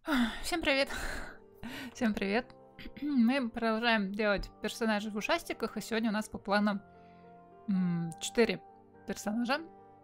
Всем привет! Всем привет! Мы продолжаем делать персонажей в ушастиках, и сегодня у нас по плану 4 персонажа.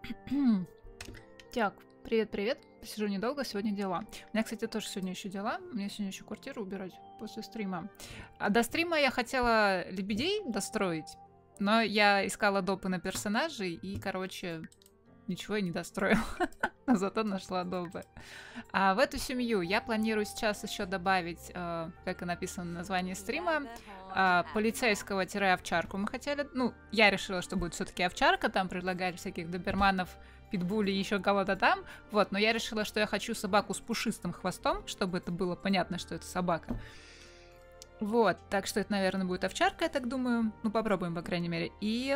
Так, привет-привет. Посижу недолго, сегодня дела. У меня, кстати, тоже сегодня еще дела. Мне сегодня еще квартиру убирать после стрима. А до стрима я хотела лебедей достроить, но я искала допы на персонажей, и, короче, ничего я не достроила. Но зато нашла допы. А в эту семью я планирую сейчас еще добавить, как и написано в названии стрима, полицейского-овчарку мы хотели. Ну, я решила, что будет все-таки овчарка, там предлагали всяких доберманов, питбулей и еще кого-то там. Вот, но я решила, что я хочу собаку с пушистым хвостом, чтобы это было понятно, что это собака. Вот, так что это, наверное, будет овчарка, я так думаю. Ну, попробуем, по крайней мере. И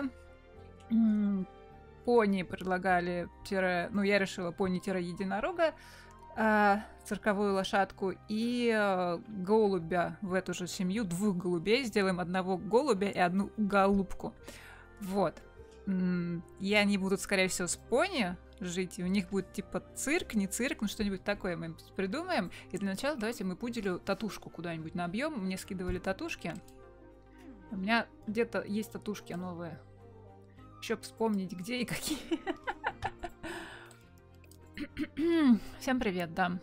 пони предлагали, ну, я решила пони-единорога, цирковую лошадку и голубя в эту же семью, 2 голубей. Сделаем 1 голубя и 1 голубку. Вот. И они будут, скорее всего, с пони жить, и у них будет типа цирк, не цирк, ну что-нибудь такое мы придумаем. И для начала давайте мы пуделю татушку куда-нибудь набьем. Мне скидывали татушки. У меня где-то есть татушки новые. Еще вспомнить, где и какие. Всем привет, да.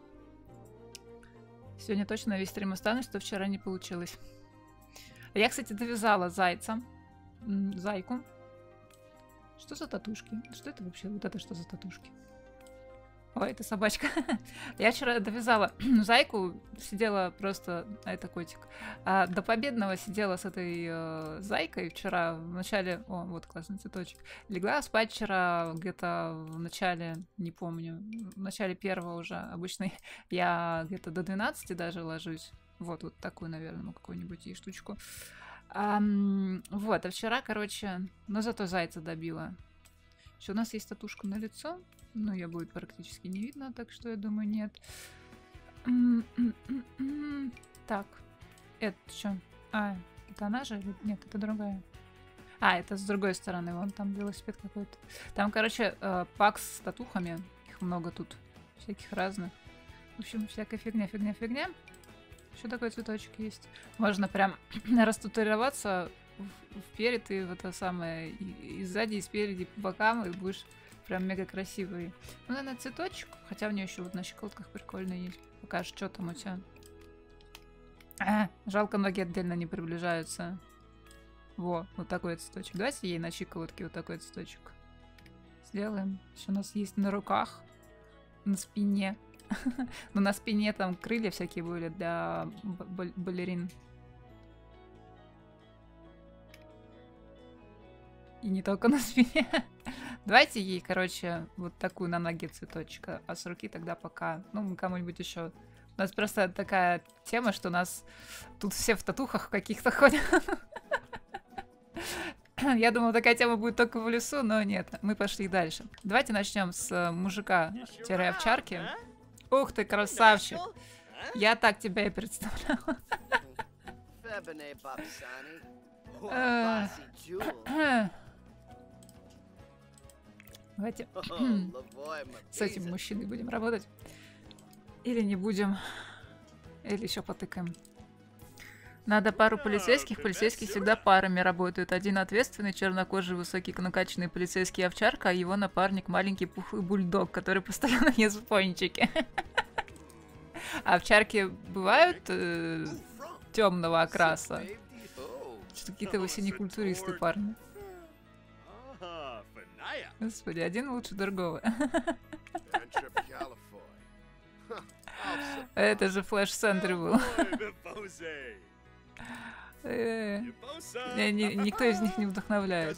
Сегодня точно весь стрим останусь, что вчера не получилось. Я, кстати, довязала зайца. Зайку. Что за татушки? Что это вообще? Вот это что за татушки? Ой, это собачка. Я вчера довязала зайку, сидела просто... А, это котик. До победного сидела с этой зайкой вчера в начале... О, вот классный цветочек. Легла спать вчера где-то в начале, не помню, в начале 1-го уже. Обычно я где-то до 12 даже ложусь. Вот такую, наверное, какую-нибудь ей штучку. Вот, а вчера, короче... Но зато зайца добила. Еще у нас есть татушка на лицо. Ну, ее будет практически не видно, так что я думаю, нет. Так, это что? А, это она же? Нет, это другая. А, это с другой стороны, вон там велосипед какой-то. Там, короче, пак с татухами. Их много тут, всяких разных. В общем, всякая фигня. Еще такой цветочек есть. Можно прям растатуироваться вперед и в это самое, и сзади, и спереди, по бокам, и будешь прям мега красивый. Ну, наверное, цветочек. Хотя у нее еще вот на щеколотках прикольно есть. Покажешь, что там у тебя. Жалко, ноги отдельно не приближаются. Вот такой цветочек. Давайте ей на щиколотке вот такой цветочек сделаем. Еще у нас есть на руках, на спине. Но на спине там крылья всякие были для балерин. И не только на спине. Давайте ей, короче, вот такую на ноге цветочка, а с руки тогда пока. Ну, кому-нибудь еще. У нас просто такая тема, что у нас тут все в татухах каких-то ходят. Я думала, такая тема будет только в лесу, но нет, мы пошли дальше. Давайте начнем с мужика-овчарки. Ух ты, красавчик! Я так тебя и представляла. Давайте с этим мужчиной будем работать. Или не будем. Или еще потыкаем. Надо пару полицейских. Полицейские всегда парами работают. Один ответственный, чернокожий, высокий, накачанный полицейский овчарка, а его напарник маленький пухлый бульдог, который постоянно ест пончики. А овчарки бывают темного окраса? Что какие-то вы все не культуристы, парни. Господи, один лучше другого. Это же флэш-центр был. Никто из них не вдохновляет.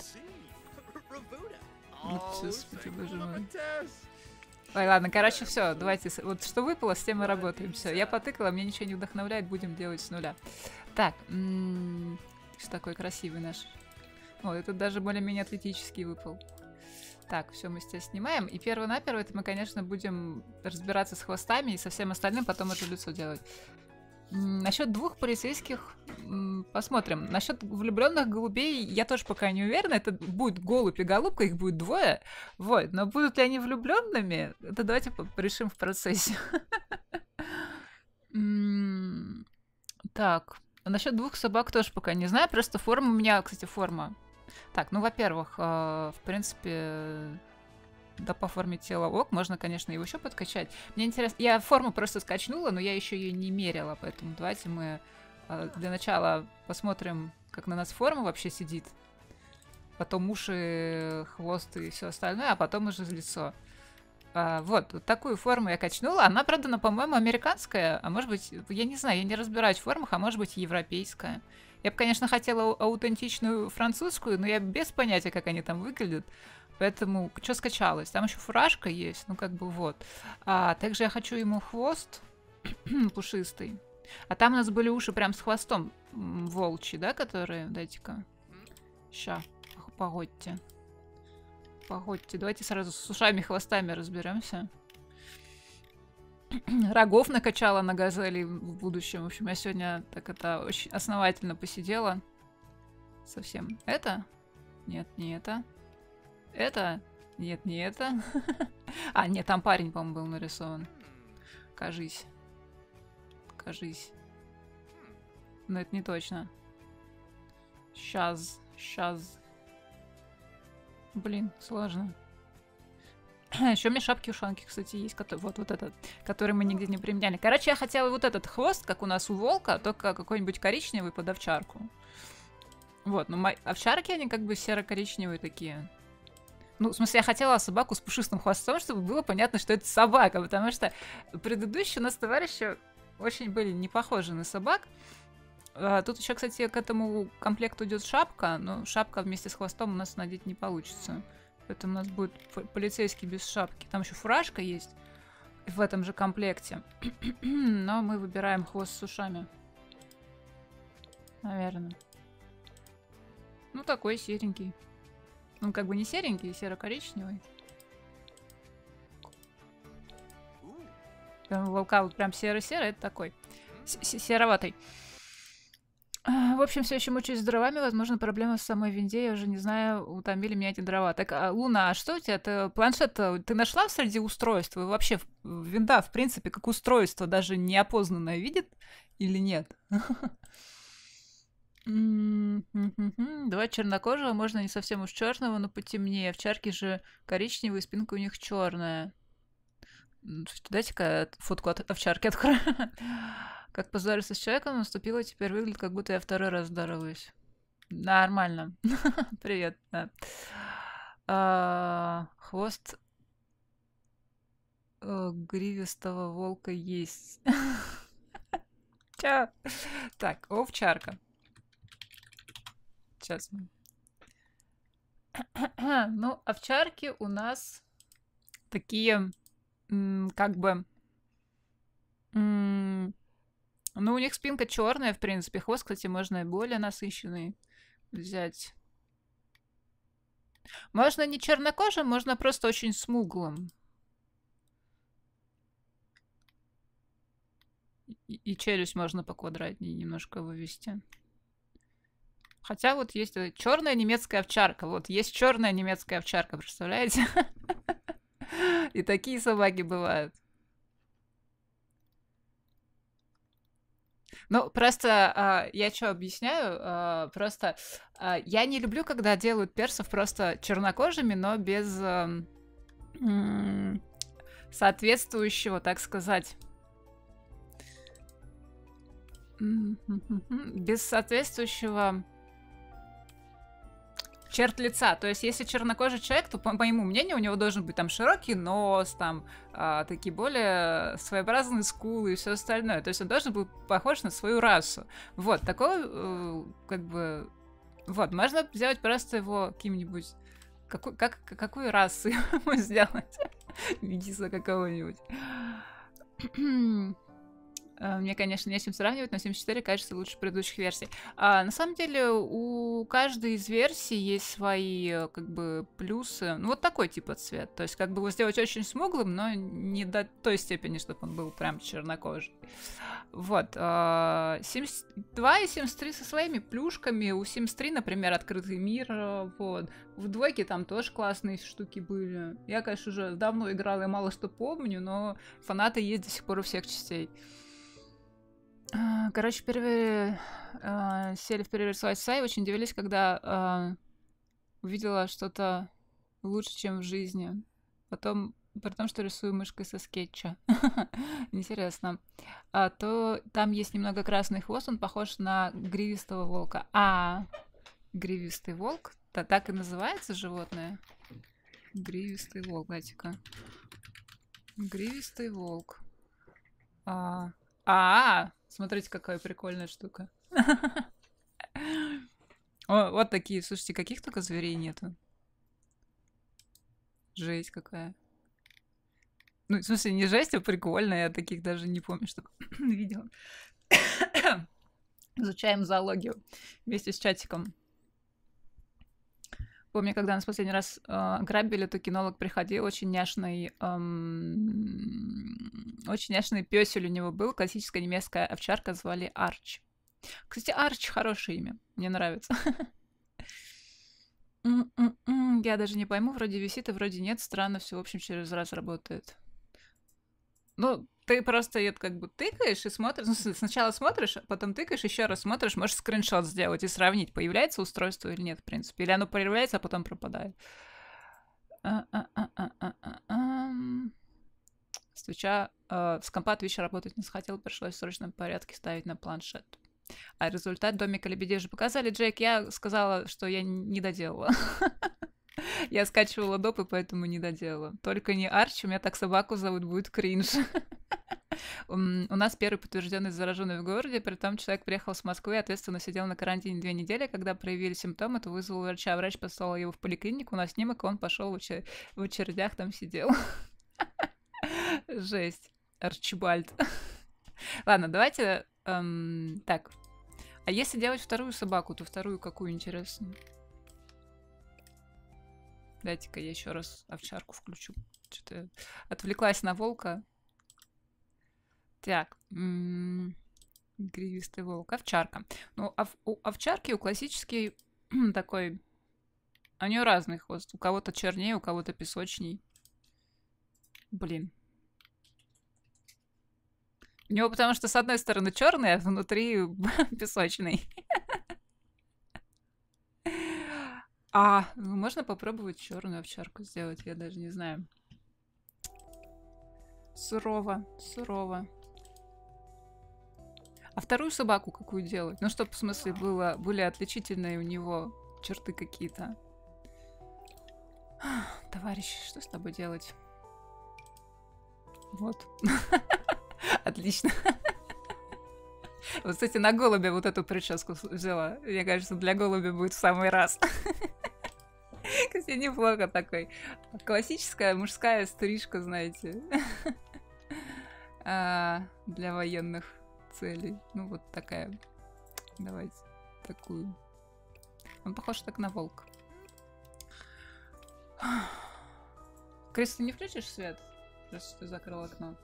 Господи, боже мой. Ой, ладно, короче, все, давайте. Вот что выпало, с тем и работаем. Все, я потыкала, мне ничего не вдохновляет, будем делать с нуля. Так, что такой красивый наш. О, этот даже более-менее атлетический выпал. Так, все, мы сейчас снимаем. И перво-наперво это мы, конечно, будем разбираться с хвостами и со всем остальным, потом это лицо делать. Насчет 2 полицейских посмотрим. Насчет влюбленных голубей я тоже пока не уверена. Это будет голубь и голубка, их будет 2. Вот. Но будут ли они влюбленными, это давайте решим в процессе. М, Так, насчет двух собак тоже пока не знаю. Просто форма у меня, кстати, форма. Так, ну, во-первых, в принципе, да, по форме тела ок, можно, конечно, его еще подкачать. Мне интересно, я форму просто скачнула, но я еще ее не мерила, поэтому давайте мы для начала посмотрим, как на нас форма вообще сидит. Потом уши, хвост и все остальное, а потом уже лицо. Вот такую форму я качнула. Она, правда, по-моему, американская, а может быть, я не знаю, я не разбираюсь в формах, а может быть, европейская. Я бы, конечно, хотела аутентичную французскую, но я без понятия, как они там выглядят. Поэтому что скачалось? Там еще фуражка есть, ну как бы вот. Также я хочу ему хвост пушистый. А там у нас были уши прям с хвостом волчьи, да, которые... Дайте-ка. Ща, погодьте. Погодьте, давайте сразу с ушами и хвостами разберемся. Рогов накачала на газели в будущем. В общем, я сегодня так это очень основательно посидела. Совсем. Это? Нет, не это. Это? Нет, не это. Нет, там парень, по-моему, был нарисован. Кажись. Кажись. Но это не точно. Сейчас. Блин, сложно. Еще у меня шапки-ушанки, кстати, есть. Вот этот, который мы нигде не применяли. Короче, я хотела вот этот хвост, как у нас у волка, только какой-нибудь коричневый под овчарку. Вот, но овчарки, они как бы серо-коричневые такие. Ну, в смысле, я хотела собаку с пушистым хвостом, чтобы было понятно, что это собака, потому что предыдущие у нас товарищи очень были не похожи на собак. Тут еще, кстати, к этому комплекту идет шапка, но шапка вместе с хвостом у нас надеть не получится. Поэтому у нас будет полицейский без шапки. Там еще фуражка есть в этом же комплекте. Но мы выбираем хвост с ушами. Наверное. Ну, такой серенький. Он как бы не серенький, серо-коричневый. Прям волка вот прям серый-серый, это такой. Сероватый. В общем, все еще мучаюсь с дровами. Возможно, проблема с самой винде. Я уже не знаю, утомили меня эти дрова. Так, Луна, а что у тебя? Планшет ты нашла среди устройств? И вообще, винда, в принципе, как устройство, даже неопознанное видит или нет? Два чернокожего, можно не совсем уж черного, но потемнее. Овчарки же коричневые, спинка у них черная. Дайте-ка фотку от овчарки открою. Как позориться с человеком наступило, теперь выглядит, как будто я второй раз здороваюсь. Нормально. Привет. Да. Хвост гривистого волка есть. Ча. Так, овчарка. Сейчас. Ну, овчарки у нас такие, как бы... Ну, у них спинка черная, в принципе. Хвост, кстати, можно и более насыщенный взять. Можно не чернокожим, можно просто очень смуглым. И челюсть можно поквадратнее немножко вывести. Хотя вот есть черная немецкая овчарка. Вот есть черная немецкая овчарка, представляете? И такие собаки бывают. Ну, просто я что объясняю? Просто я не люблю, когда делают персов просто чернокожими, но без соответствующего, так сказать, без соответствующего черт лица. То есть, если чернокожий человек, то, по моему мнению, у него должен быть там широкий нос, там такие более своеобразные скулы и все остальное. То есть, он должен быть похож на свою расу. Вот, такой, как бы... Вот, можно сделать просто его каким-нибудь... Какую расу ему сделать? Метиса какого-нибудь. Мне, конечно, не с чем сравнивать, но 74 кажется лучше предыдущих версий. На самом деле, у каждой из версий есть свои, как бы, плюсы. Ну, вот такой типа цвет. То есть, как бы его сделать очень смуглым, но не до той степени, чтобы он был прям чернокожий. Вот. 72 и 73 со своими плюшками. У 73, например, открытый мир. Вот. В двойке там тоже классные штуки были. Я, конечно, уже давно играла и мало что помню, но фанаты есть до сих пор у всех частей. Короче, первые сели в переверсовать сай, очень удивились, когда увидела что-то лучше, чем в жизни. Потом, при том, что рисую мышкой со скетча. Интересно. То там есть немного красный хвост, он похож на гривистого волка. Гривистый волк? Так и называется животное? Гривистый волк, дайте-ка. Гривистый волк. Смотрите, какая прикольная штука. О, вот такие, слушайте, каких только зверей нету. Жесть какая. Ну, в смысле, не жесть, а прикольно. Я таких даже не помню, что видела. Изучаем зоологию вместе с чатиком. Помню, когда нас в последний раз грабили, то кинолог приходил, очень няшный пёсель у него был, классическая немецкая овчарка, звали Арч. Кстати, Арч хорошее имя, мне нравится. Я даже не пойму, вроде висит, а вроде нет, странно, все в общем через раз работает. Ну, ты просто ее как бы тыкаешь и смотришь. Ну, сначала смотришь, потом тыкаешь, еще раз смотришь, можешь скриншот сделать и сравнить, появляется устройство или нет, в принципе. Или оно появляется, а потом пропадает. Свеча с компа Twitch работать не захотел, пришлось в срочном порядке ставить на планшет. А результат домика лебедей уже показали, Джейк. Я сказала, что я не доделала. Я скачивала доп, и поэтому не доделала. Только не Арч, у меня так собаку зовут, будет кринж. У нас первый подтвержденный зараженный в городе, при том человек приехал с Москвы, ответственно сидел на карантине 2 недели, когда проявили симптомы, то вызвал врача, врач послал его в поликлинику на снимок, и он пошел в очередях, там сидел. Жесть. Арчибальд. Ладно, давайте... так. А если делать вторую собаку, то вторую какую, интересно? Дайте-ка я еще раз овчарку включу. Что-то отвлеклась на волка. Так. Гривистый волк. Овчарка. Ну, у овчарки, у классический такой... У нее разный хвост. У кого-то чернее, у кого-то песочней. Блин. У него потому что с одной стороны черный, а внутри песочный. Можно попробовать черную овчарку сделать, я даже не знаю. Сурово, сурово. А вторую собаку какую делать? Ну, чтобы, в смысле, были отличительные у него черты какие-то. Товарищ, что с тобой делать? Вот. Отлично. Вот, кстати, на голубя вот эту прическу взяла. Мне кажется, для голубя будет в самый раз. Кстати, неплохо такой. Классическая мужская стрижка, знаете. Для военных целей. Ну, вот такая. Давайте такую. Он похож так на волка. Крис, ты не включишь свет? Просто ты закрыл окно.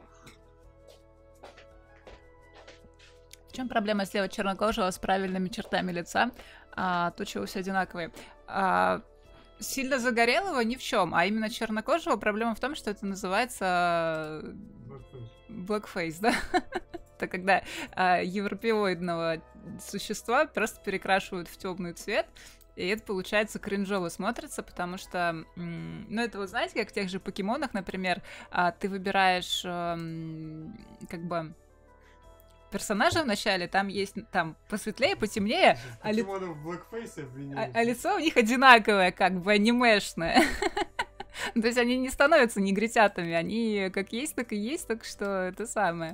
В чем проблема сделать чернокожего с правильными чертами лица? Тучи у всех одинаковые. Сильно загорелого ни в чем, а именно чернокожего проблема в том, что это называется blackface, да? Это когда европеоидного существа просто перекрашивают в темный цвет, и это, получается, кринжово смотрится, потому что, ну, это вот знаете, как в тех же покемонах, например, ты выбираешь как бы персонажа в начале, там есть там посветлее, потемнее, а лицо у них одинаковое, как бы анимешное. То есть они не становятся негритятами, они как есть, так и есть, так что это самое.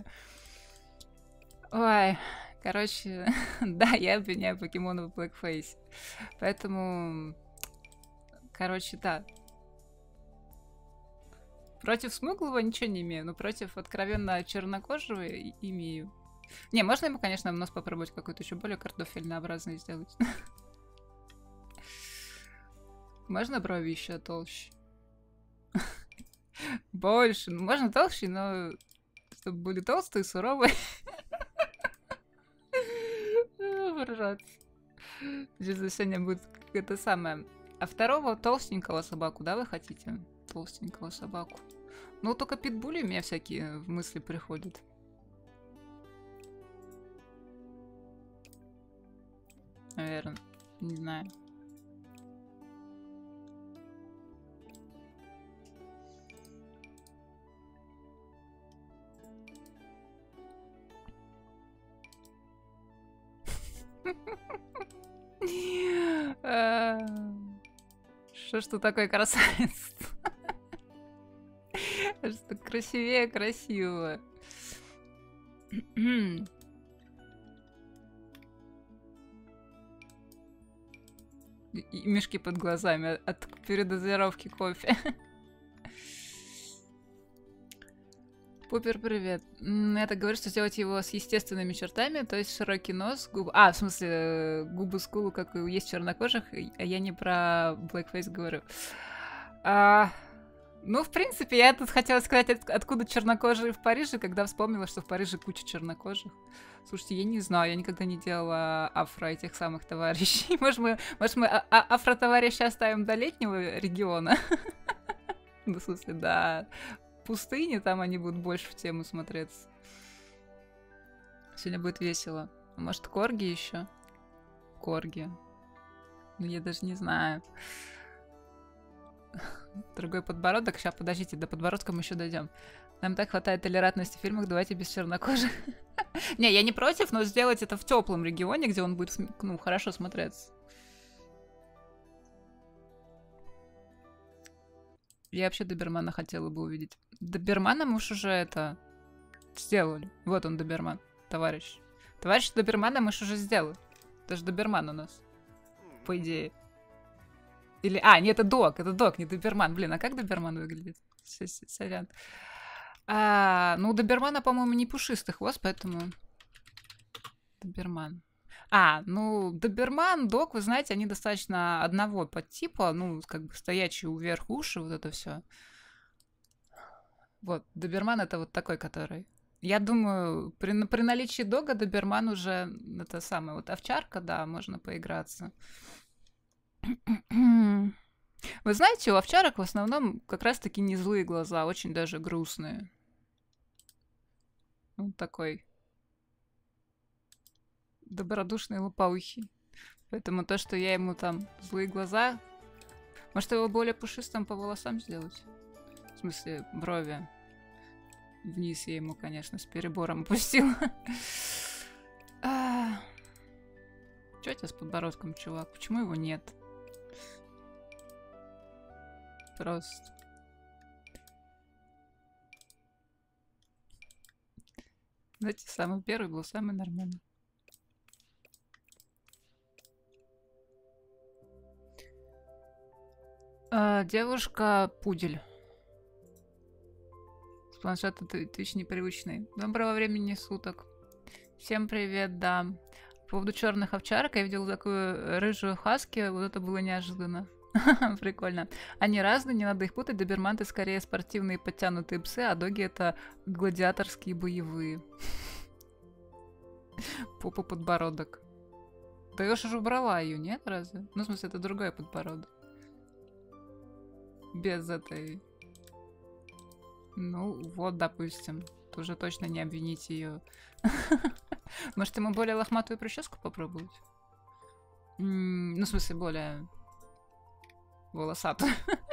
Ой, короче, да, я обвиняю покемонов в blackface. Поэтому, короче, да. Против смуглого ничего не имею, но против откровенно чернокожего имею. Не, можно ему, конечно, нос попробовать какой-то еще более картофельнообразный сделать. Можно брови еще толще? Больше. Можно толще, но чтобы были толстые, суровые. Ржать. Сегодня будет это самое. А второго толстенького собаку, да, вы хотите? Толстенького собаку. Ну, только питбули у меня всякие в мысли приходят. наверное. Не знаю. Что ж ты такой красавец? Что красивее красивого. И мешки под глазами от передозировки кофе. Пупер, привет. Это говорит, что сделать его с естественными чертами, то есть широкий нос, губы... А, в смысле, губы, скулы, как и есть чернокожих, а я не про blackface говорю. Ну, в принципе, я тут хотела сказать, откуда чернокожие в Париже, когда вспомнила, что в Париже куча чернокожих. Слушайте, я не знаю, я никогда не делала афро этих самых товарищей. Может, мы афро-товарища оставим до летнего региона? Ну, в смысле, да... пустыне, там они будут больше в тему смотреться. Сегодня будет весело. Может, корги еще? Корги. Ну, я даже не знаю. Другой подбородок. Сейчас, подождите, до подбородка мы еще дойдем. Нам так хватает толерантности в фильмах, давайте без чернокожих. Не, я не против, но сделать это в теплом регионе, где он будет, ну, хорошо смотреться. Я вообще добермана хотела бы увидеть. Добермана мы уж уже это сделали. Вот он, доберман, товарищ. Товарищ добермана мы уже сделали. Это же доберман у нас, по идее. Или... А, нет, это дог, не доберман. Блин, а как доберман выглядит? Сорян. Ну, у добермана, по-моему, не пушистый хвост, поэтому... Доберман. Ну, доберман, дог, вы знаете, они достаточно одного подтипа, ну, как бы стоячие вверх уши, вот это все. Вот, доберман это вот такой, который... Я думаю, при наличии дога доберман уже это самое, вот овчарка, да, можно поиграться. Вы знаете, у овчарок в основном как раз-таки не злые глаза, очень даже грустные. Вот такой... добродушный лопоухий. Поэтому то, что я ему там злые глаза... Может, его более пушистым по волосам сделать? В смысле, брови. Вниз я ему, конечно, с перебором опустила. Чё у тебя с подбородком, чувак? Почему его нет? Просто... Знаете, самый первый был самый нормальный. Девушка-пудель. С планшета Twitch непривычный. Доброго времени суток. Всем привет, да. По поводу черных овчарок я видела такую рыжую хаски. Вот это было неожиданно. Прикольно. Они разные, не надо их путать. Доберманты скорее спортивные подтянутые псы, а доги это гладиаторские боевые. Попа подбородок. Да я же убрала ее, нет, разве? Ну, в смысле, это другой подбородок. Без этой... Ну, вот, допустим. Тут уже точно не обвините ее. Может, ему более лохматую прическу попробовать? Ну, в смысле, более... волосатую.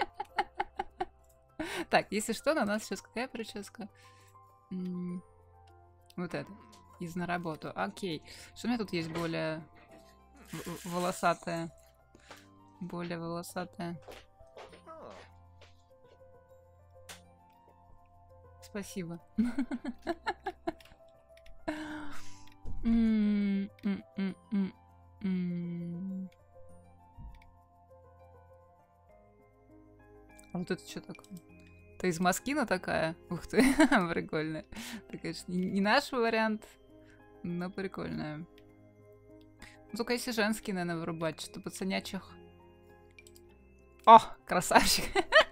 Так, если что, на нас сейчас какая прическа? Вот это. Из на работу. Окей. Что у меня тут есть более... волосатая? Более волосатая. Спасибо. А вот это что такое? Это из Москина такая? Ух ты, прикольная. Это, конечно, не наш вариант, но прикольная. Ну, только если женские, наверное, вырубать, что пацанячих. О, красавчик.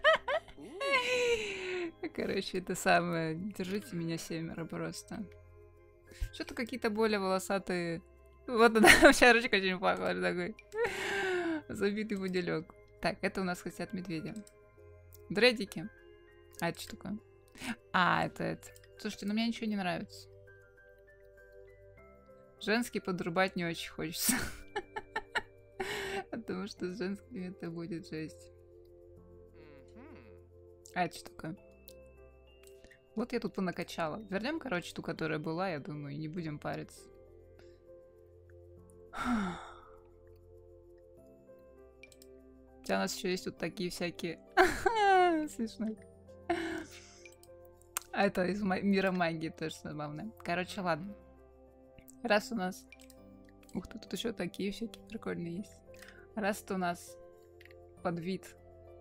Короче, это самое. Держите меня семеро просто. Что-то какие-то более волосатые. Вот она, овчарочка очень похожа такой. Забитый пуделек. Так, это у нас хотят медведя. Дредики. А это что такое? А, это. Слушайте, ну мне ничего не нравится. Женский подрубать не очень хочется. Потому что с женскими это будет жесть. А это что такое? Вот я тут понакачала. Вернем, короче, ту, которая была, я думаю, и не будем париться. Хотя у нас еще есть вот такие всякие... Смешно. А это из мира магии тоже забавно. Короче, ладно. Раз у нас... Ух ты, тут еще такие всякие прикольные есть. Раз это у нас подвид.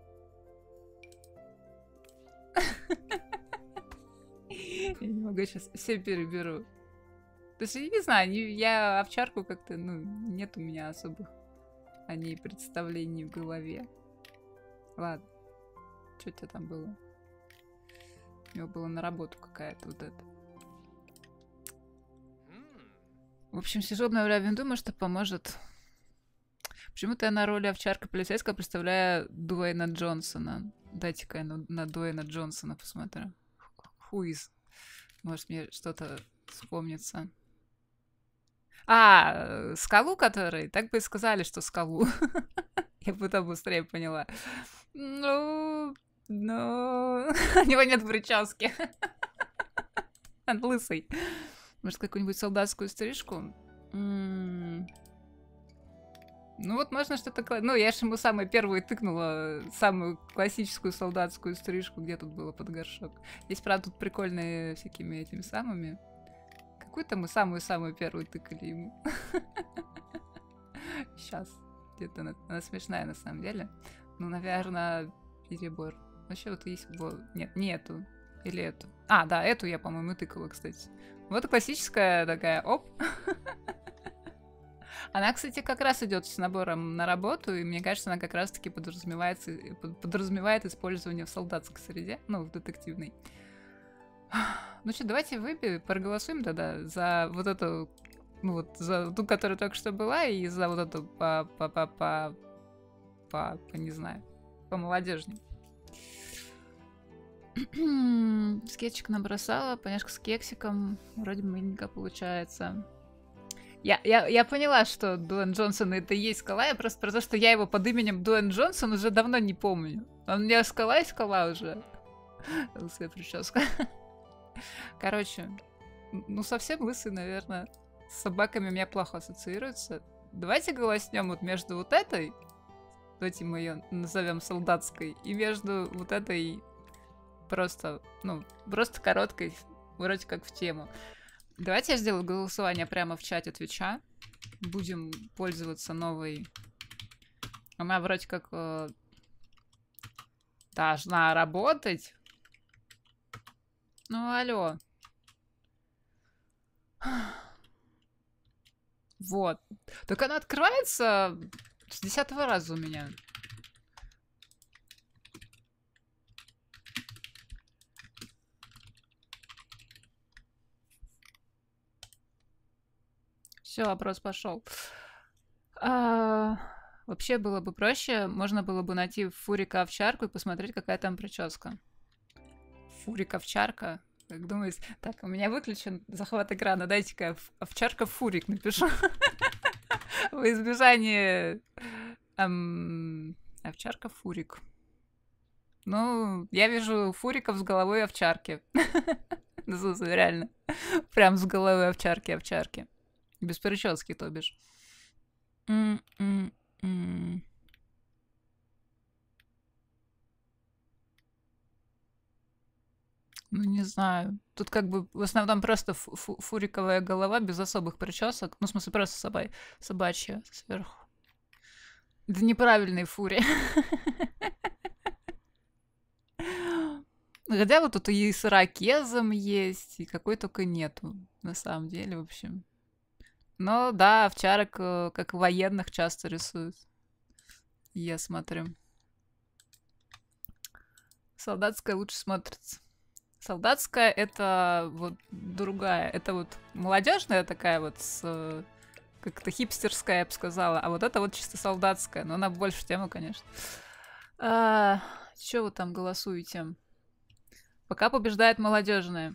Я не могу, сейчас все переберу. То есть, я не знаю, я овчарку как-то, ну, нет у меня особых о ней представлений в голове. Ладно. Что у тебя там было? У него было на работу какая-то вот это. В общем, сижу, обновляю винду, может, это поможет. Почему-то я на роли овчарка полицейского представляю Дуэйна Джонсона. Дайте-ка я на Дуэйна Джонсона посмотрю. Who is? Может, мне что-то вспомнится. А, Скалу, который? Так бы и сказали, что Скалу. Я бы там быстрее поняла. Ну... У него нет прически. Он лысый. Может, какую-нибудь солдатскую стрижку? Ну вот можно что-то... Ну, я же ему самую первую тыкнула, самую классическую солдатскую стрижку, где тут было под горшок. Есть, правда, тут прикольные всякими этими самыми. Какую-то мы самую-самую первую тыкали ему. Сейчас. Где-то она смешная на самом деле. Ну, наверное, перебор. Вообще вот есть... Нет, не эту. Или эту. А, да, эту я, по-моему, тыкала, кстати. Вот классическая такая, оп. Она, кстати, как раз идет с набором на работу, и мне кажется, она как раз-таки подразумевает использование в солдатской среде, ну, в детективной. Ну что, давайте проголосуем тогда за вот эту, ну вот, за ту, которая только что была, и за вот эту не знаю, по молодежней. Скетчик набросала, поняшка с кексиком, вроде миленько получается. Я поняла, что Дуэйн Джонсон это и есть Скала, я просто про то, что я его под именем Дуэйн Джонсон уже давно не помню. Он у меня Скала и Скала уже. Лысая прическа. Короче, ну совсем лысый, наверное. С собаками у меня плохо ассоциируется. Давайте голоснем вот между вот этой, давайте мы ее назовем солдатской, и между вот этой просто, ну, просто короткой, вроде как в тему. Давайте я сделаю голосование прямо в чате Твича. Будем пользоваться новой... Она вроде как должна работать. Ну, алло. Вот. Так она открывается с 10-го раза у меня. Все, вопрос пошел. Вообще было бы проще. Можно было бы найти Фурика-овчарку и посмотреть, какая там прическа. Фурик-овчарка? Как думаете? Так, у меня выключен захват экрана. Дайте-ка овчарка-фурик напишу. В избежание... Овчарка-фурик. Ну, я вижу фуриков с головой овчарки. Реально. Прям с головой овчарки. Без прически, то бишь. Ну, не знаю. Тут как бы в основном просто фуриковая голова без особых причесок. Ну, в смысле, просто собачья сверху. Это неправильный фури. Хотя вот тут и с ирокезом есть, и какой только нету, на самом деле, в общем. Но да, овчарок, как военных, часто рисуют. Я смотрю. Солдатская лучше смотрится. Солдатская это вот другая. Это вот молодежная такая вот, как-то хипстерская, я бы сказала. А вот это вот чисто солдатская. Но она больше в тему, конечно. Че вы там голосуете? Пока побеждает молодежная.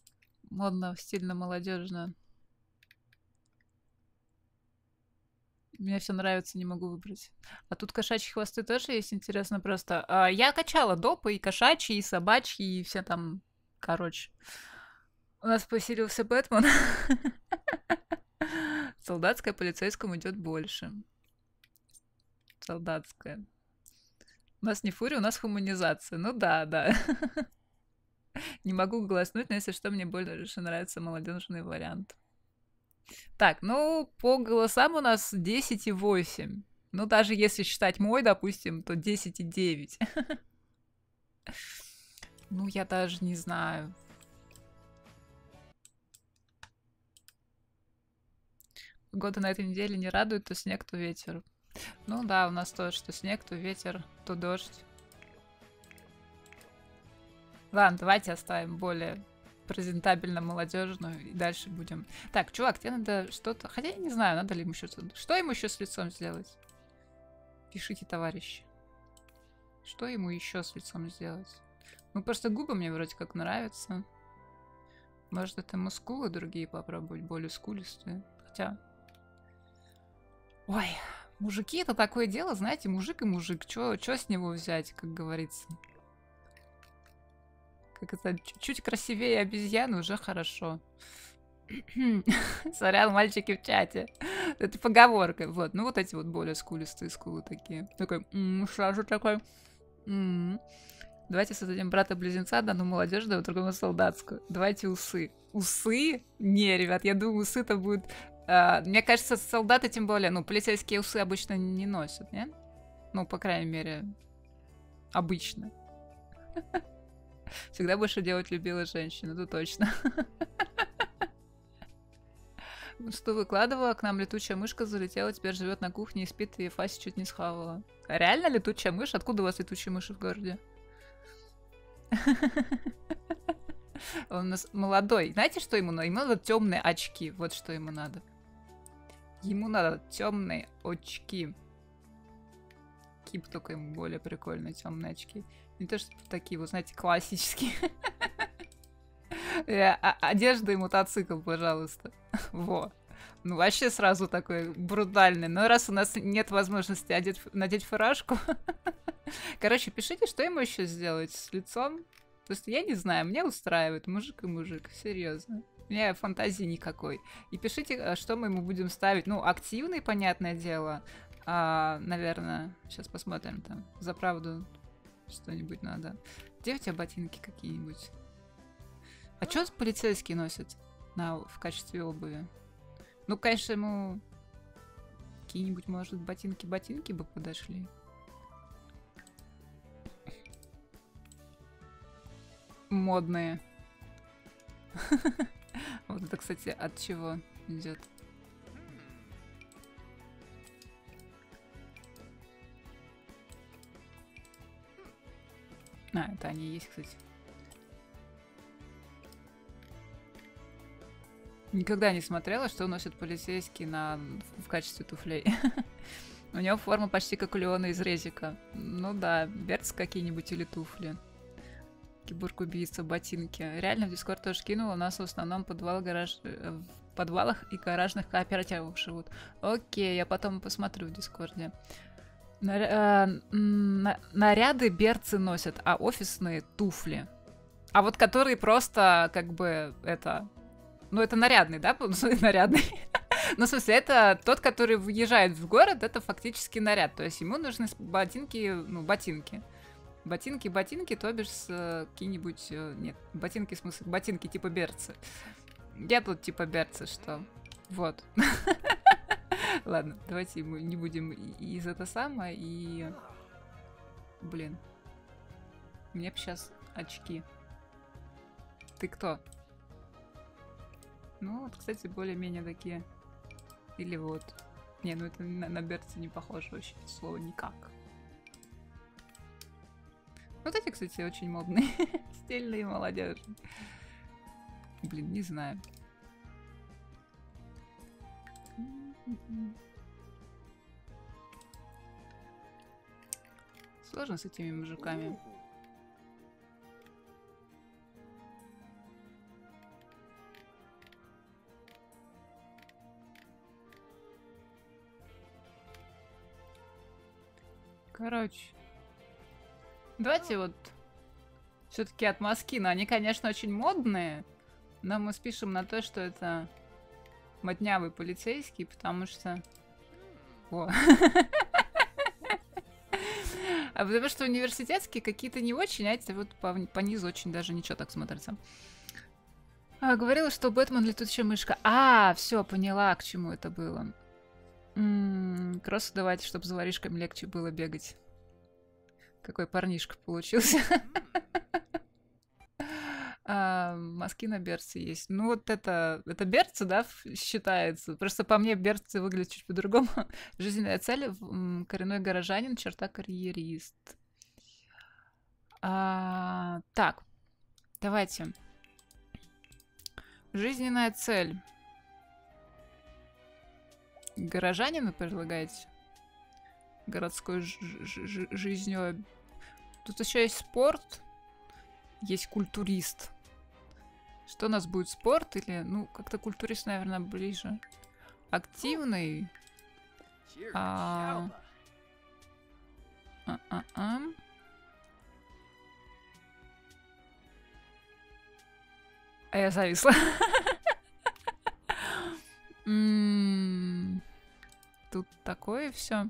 Модно, стильно, молодежно. Мне все нравится, не могу выбрать. А тут кошачьи хвосты тоже есть, интересно просто. Я качала допы, и кошачьи, и собачьи, и все там, короче. У нас поселился Бэтмен. Солдатская полицейскому идет больше. Солдатская. У нас не фурия, у нас хуманизация. Ну да, да. Не могу голоснуть, но если что, мне больше нравится молодежный вариант. Так, ну, по голосам у нас 10,8. Ну, даже если считать мой, допустим, то 10,9. Ну, я даже не знаю. Погода на этой неделе не радует, то снег, то ветер. Ну да, у нас тоже, то снег, то ветер, то дождь. Ладно, давайте оставим более презентабельно молодежную и дальше будем. Так, чувак, тебе надо что-то. Хотя я не знаю, надо ли ему еще. Что ему еще с лицом сделать? Пишите, товарищи. Что ему еще с лицом сделать? Ну, просто губы мне вроде как нравятся. Может, это ему скулы другие попробовать, более скулистые. Хотя. Ой, мужики это такое дело, знаете, мужик и мужик. Чё с него взять, как говорится? Как это, чуть-чуть красивее обезьяны уже хорошо. Сорян, мальчики в чате. Это поговорка. Вот, ну вот эти вот более скулистые скулы такие. Такой, сразу такой. Давайте создадим брата-близнеца, одну молодежную, а другому солдатскую. Давайте усы. Усы? Не, ребят, я думаю, усы-то будут... мне кажется, солдаты тем более, ну, полицейские усы обычно не носят, не? Ну, по крайней мере, обычно. Всегда больше делать любила женщина, это точно. Что выкладывала, к нам летучая мышка залетела, теперь живет на кухне и спит, и Фаси чуть не схавала. А реально летучая мышь? Откуда у вас летучие мыши в городе? Он у нас молодой. Знаете, что ему надо? Ему надо темные очки. Вот что ему надо. Ему надо темные очки. Кип только ему более прикольные темные очки. Не то, что такие, вот знаете, классические. Одежда и мотоцикл, пожалуйста. Во. Ну, вообще сразу такой брутальный. Но раз у нас нет возможности надеть фуражку... Короче, пишите, что ему еще сделать с лицом. Просто я не знаю, меня устраивает мужик и мужик. Серьезно. У меня фантазии никакой. И пишите, что мы ему будем ставить. Ну, активный, понятное дело. Наверное. Сейчас посмотрим там. За правду что-нибудь надо. Где у тебя ботинки какие-нибудь? А что полицейские носят в качестве обуви? Ну, конечно, ему какие-нибудь, может, ботинки бы подошли. Модные. Вот это, кстати, от чего идет? Это они есть, кстати. Никогда не смотрела, что носят полицейские в качестве туфлей. У него форма почти как у Леона из Резика. Ну да, берцы какие-нибудь или туфли. Киборг-убийца, ботинки. Реально в Дискорд тоже кинула. У нас в основном в подвалах и гаражных кооперативах живут. Окей, я потом посмотрю в Дискорде. Наряды берцы носят, а офисные туфли. А вот которые просто как бы это... Ну, это нарядный, да? Нарядный. Ну, в смысле, это тот, который въезжает в город, это фактически наряд. То есть ему нужны ботинки, ну, ботинки. Ботинки, то бишь какие-нибудь... Нет, ботинки, в смысле, ботинки типа берцы. Я тут типа берцы, что... Вот. Ладно, давайте мы не будем из это самое и... Блин. У меня сейчас очки. Ты кто? Ну, вот, кстати, более-менее такие. Или вот. Не, ну это на берцы не похоже вообще. Слово никак. Вот эти, кстати, очень модные. Стильные и молодежные. Блин, не знаю. Сложно с этими мужиками. Короче. Давайте вот все-таки от Маскина. Они, конечно, очень модные, но мы спишем на то, что это моднявый полицейский, потому что... О. А потому что университетские какие-то не очень, а эти вот по низу очень даже ничего так смотрятся. Говорила, что Бэтмен летучая мышка. Все, поняла, к чему это было. Кроссы давайте, чтобы за воришками легче было бегать. Какой парнишка получился. Мазки на берцы есть. Ну вот это берцы, да, считается. Просто по мне берцы выглядят чуть по-другому. Жизненная цель — коренной горожанин, черта карьерист. Так, давайте. Жизненная цель. Горожанин вы предлагаете? Городской жизнью. Тут еще есть спорт. Есть культурист. Что у нас будет, спорт или... Ну, как-то культурист, наверное, ближе. Активный. Я зависла. Тут такое все.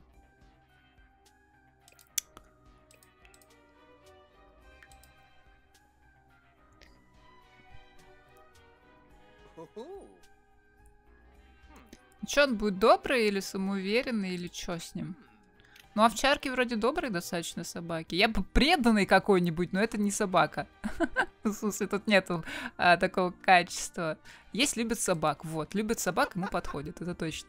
Че, он будет добрый или самоуверенный, или что с ним? Ну, овчарки вроде добрые достаточно собаки. Я бы преданный какой-нибудь, но это не собака. В смысле, тут нету такого качества. Есть любит собак. Вот, любит собак, ему подходит, это точно.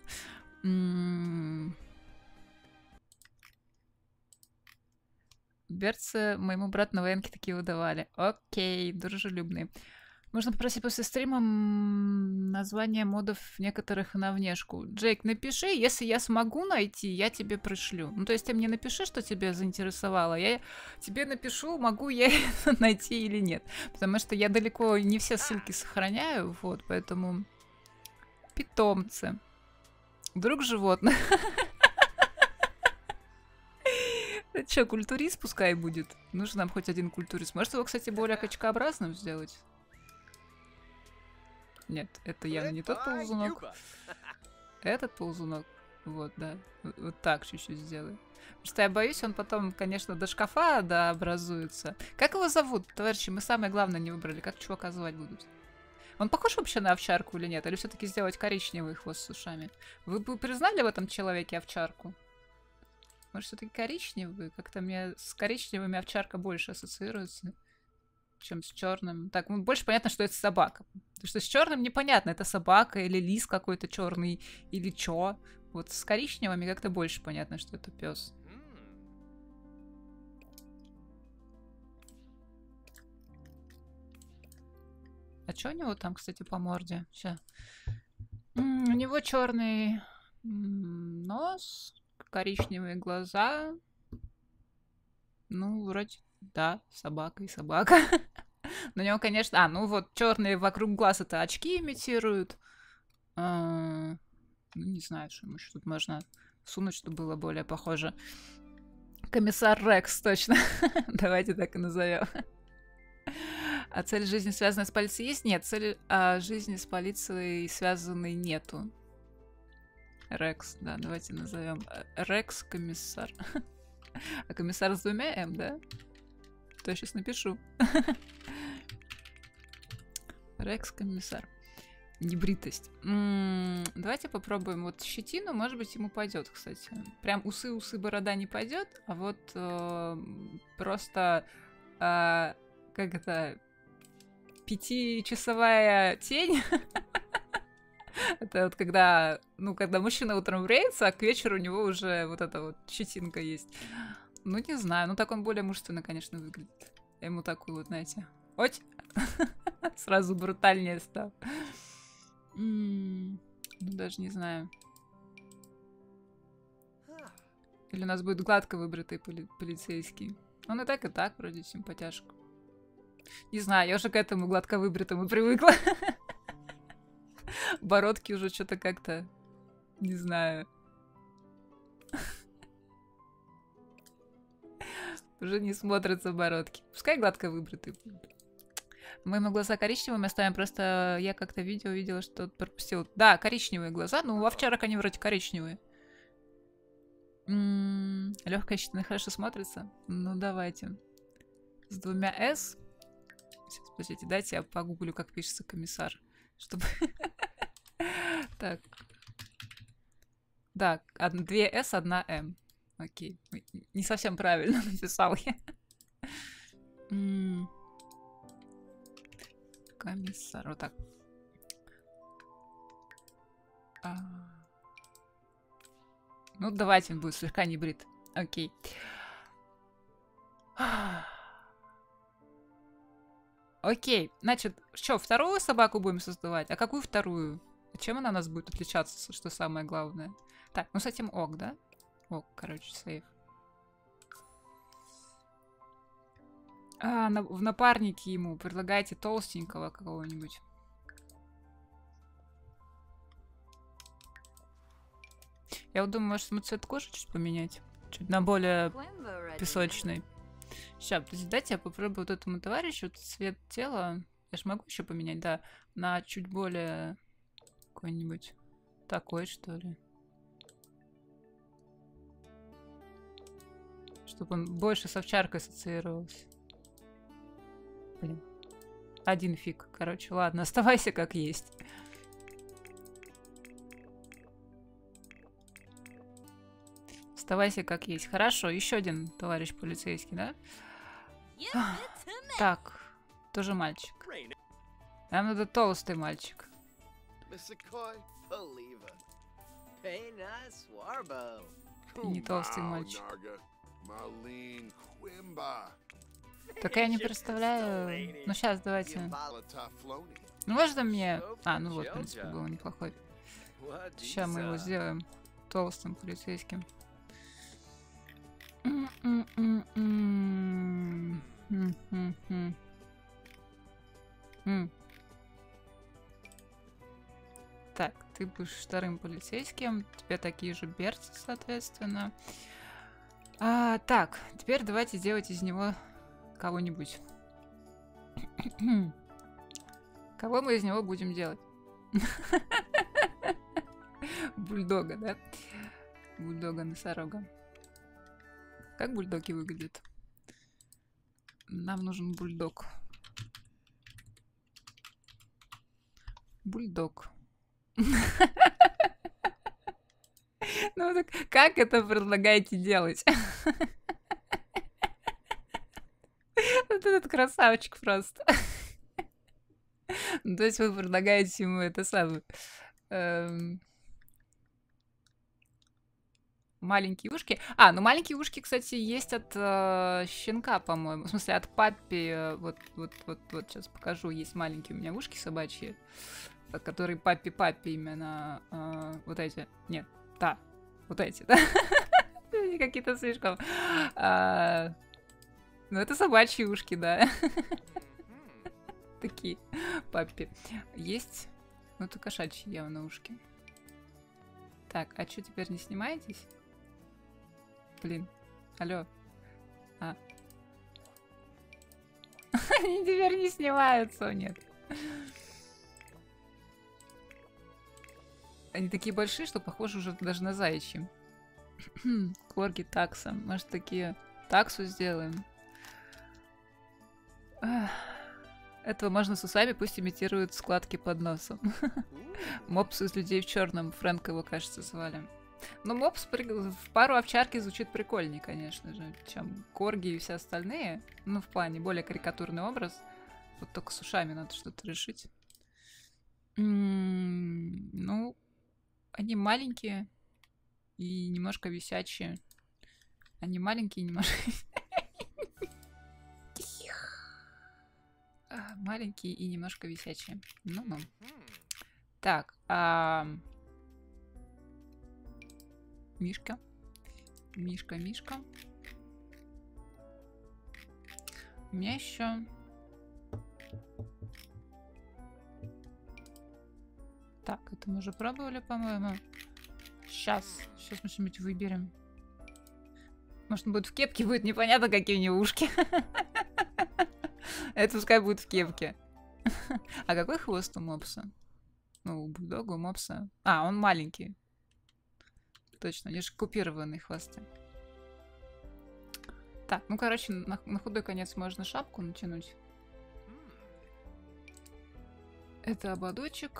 Берцы моему брату на военке такие выдавали. Окей, дружелюбные. Можно попросить после стрима название модов некоторых на внешку. Джейк, напиши, если я смогу найти, я тебе пришлю. Ну, то есть ты мне напиши, что тебя заинтересовало. Я тебе напишу, могу я найти или нет. Потому что я далеко не все ссылки сохраняю, вот, поэтому... Питомцы. Друг животных. Че, культурист пускай будет? Нужен нам хоть один культурист. Может его, кстати, более качкообразным сделать? Нет, это явно не тот ползунок. Этот ползунок. Вот, да. Вот так чуть-чуть сделаю. Потому что я боюсь, он потом, конечно, до шкафа дообразуется. Как его зовут, товарищи? Мы самое главное не выбрали. Как чувака звать будут? Он похож вообще на овчарку или нет? Или все-таки сделать коричневый хвост с ушами? Вы бы признали в этом человеке овчарку? Может, все-таки коричневый? Как-то мне с коричневыми овчарка больше ассоциируется, чем с черным. Так, ну, больше понятно, что это собака. Потому что с черным непонятно, это собака или лис какой-то черный, или чё. Вот с коричневыми как-то больше понятно, что это пес. А что у него там, кстати, по морде? Сейчас. У него черный нос, коричневые глаза. Ну, вроде, да, собака и собака. На него, конечно... ну вот, черные вокруг глаз это очки имитируют. Ну, не знаю, что ему еще тут можно сунуть, чтобы было более похоже. Комиссар Рекс, точно. Давайте так и назовем. А цель жизни, связанная с полицией, есть? Нет, цель жизни с полицией связанной нету. Рекс, да, давайте назовем. Рекс комиссар. А комиссар с двумя М, да? То я сейчас напишу. Рекс комиссар. Небритость. Давайте попробуем вот щетину. Может быть, ему пойдет, кстати. Прям усы, борода не пойдет, а вот просто как это 5-часовая тень. Это вот когда, ну, когда мужчина утром бреется, а к вечеру у него уже вот эта вот щетинка есть. Ну, не знаю. Ну, так он более мужественно, конечно, выглядит. Я ему такую вот, знаете... Оть! Сразу брутальнее стал. Ну, даже не знаю. Или у нас будет гладко выбритый полицейский. Он и так вроде симпатяшка. Не знаю, я уже к этому гладко выбритому привыкла. Бородки уже что-то как-то... Не знаю. Уже не смотрятся бородки. Пускай гладко выбритый. Мы глаза коричневыми оставим, просто я как-то видео видела, что пропустил. Да, коричневые глаза, ну у овчарок они вроде коричневые. Легкая щетина хорошо смотрится. Ну давайте. С 2 S. Сейчас, подождите, дайте я погуглю, как пишется комиссар. Чтобы... Так. Да, 2 S, 1 M. Окей. Не совсем правильно написал я. Комиссар. Вот так. Ну, давайте он будет слегка не брит. Окей. Окей. Значит, что, вторую собаку будем создавать? А какую вторую? Чем она у нас будет отличаться, что самое главное? Так, ну с этим ок, да? Ок, короче, сейф. В напарнике ему предлагайте толстенького какого-нибудь. Я вот думаю, может, ему цвет кожи чуть поменять. Чуть на более песочный. Сейчас, дайте я попробую вот этому товарищу цвет тела. Я ж могу еще поменять, да. На чуть более какой-нибудь такой, что ли. Чтобы он больше с овчаркой ассоциировался. Блин. Один фиг. Короче, ладно, оставайся как есть. Оставайся как есть. Хорошо, еще один товарищ полицейский, да? Так, тоже мальчик. Нам надо толстый мальчик. Не толстый мальчик. Так я не представляю. Ну сейчас давайте. Ну можно мне... ну вот, в принципе, был неплохой. Сейчас мы его сделаем толстым полицейским. Так, ты будешь вторым полицейским. У тебя такие же берцы, соответственно. Так, теперь давайте делать из него кого-нибудь. Кого мы из него будем делать? Бульдога, да? Бульдога-носорога. Как бульдоги выглядят? Нам нужен бульдог. Бульдог. Ну так как это предлагаете делать? Вот этот красавчик просто. То есть вы предлагаете ему это самое... Маленькие ушки. Ну маленькие ушки, кстати, есть от щенка, по-моему. В смысле, от папи. Вот, сейчас покажу. Есть маленькие у меня ушки собачьи, которые папи именно. Вот эти. Нет, да. Вот эти, да? Какие-то слишком. Ну, это собачьи ушки, да. Такие папи. Есть. Ну, это кошачьи явно ушки. Так, а что, теперь не снимаетесь? Блин, алло. Они теперь не снимаются, нет. Они такие большие, что похожи уже даже на заячьи. Корги, такса. Может, такие таксу сделаем? Этого можно с усами, пусть имитирует складки под носом. Мопс из людей в черном. Фрэнк его, кажется, звали. Но мопс в пару овчарки звучит прикольнее, конечно же, чем корги и все остальные. Ну, в плане более карикатурный образ. Вот только с ушами надо что-то решить. Ну, они маленькие и немножко висячие. Они маленькие и немножко... Маленькие и немножко висячие. Ну-ну. Так, Мишка. Мишка. У меня еще... Так, это мы уже пробовали, по-моему. Сейчас мы что-нибудь выберем. Может, он будет в кепке, будет непонятно, какие у него ушки. Это пускай будет в кепке. А какой хвост у мопса? Ну, у бульдога, у мопса. А, он маленький. Точно, у него же купированные хвосты. Так, ну, короче, на худой конец можно шапку натянуть. Это ободочек.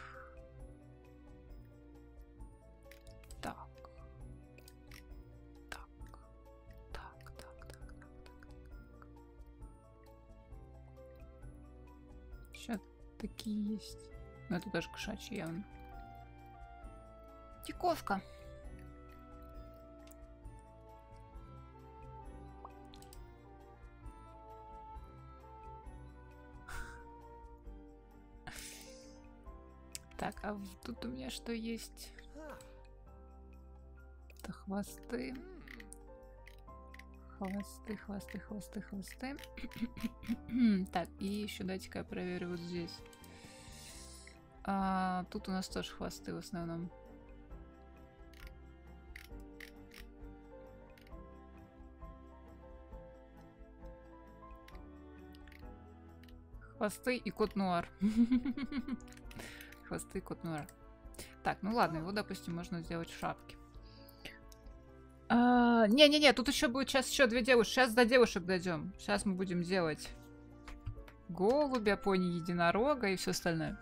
Так. Так. Так, так, так. Еще такие есть. Но это тоже кошачьи явно. Тиковка. Так, а тут у меня что есть? Это хвосты. Хвосты, хвосты, хвосты, хвосты. Так, и еще дайте-ка я проверю вот здесь. Тут у нас тоже хвосты в основном. Хвосты и кот нуар. Хвосты и кот нуар. Так, ну ладно, его, допустим, можно сделать в шапке. Не-не-не, тут еще будет сейчас еще две девушки. Сейчас до девушек дойдем. Сейчас мы будем делать голубя, пони, единорога и все остальное.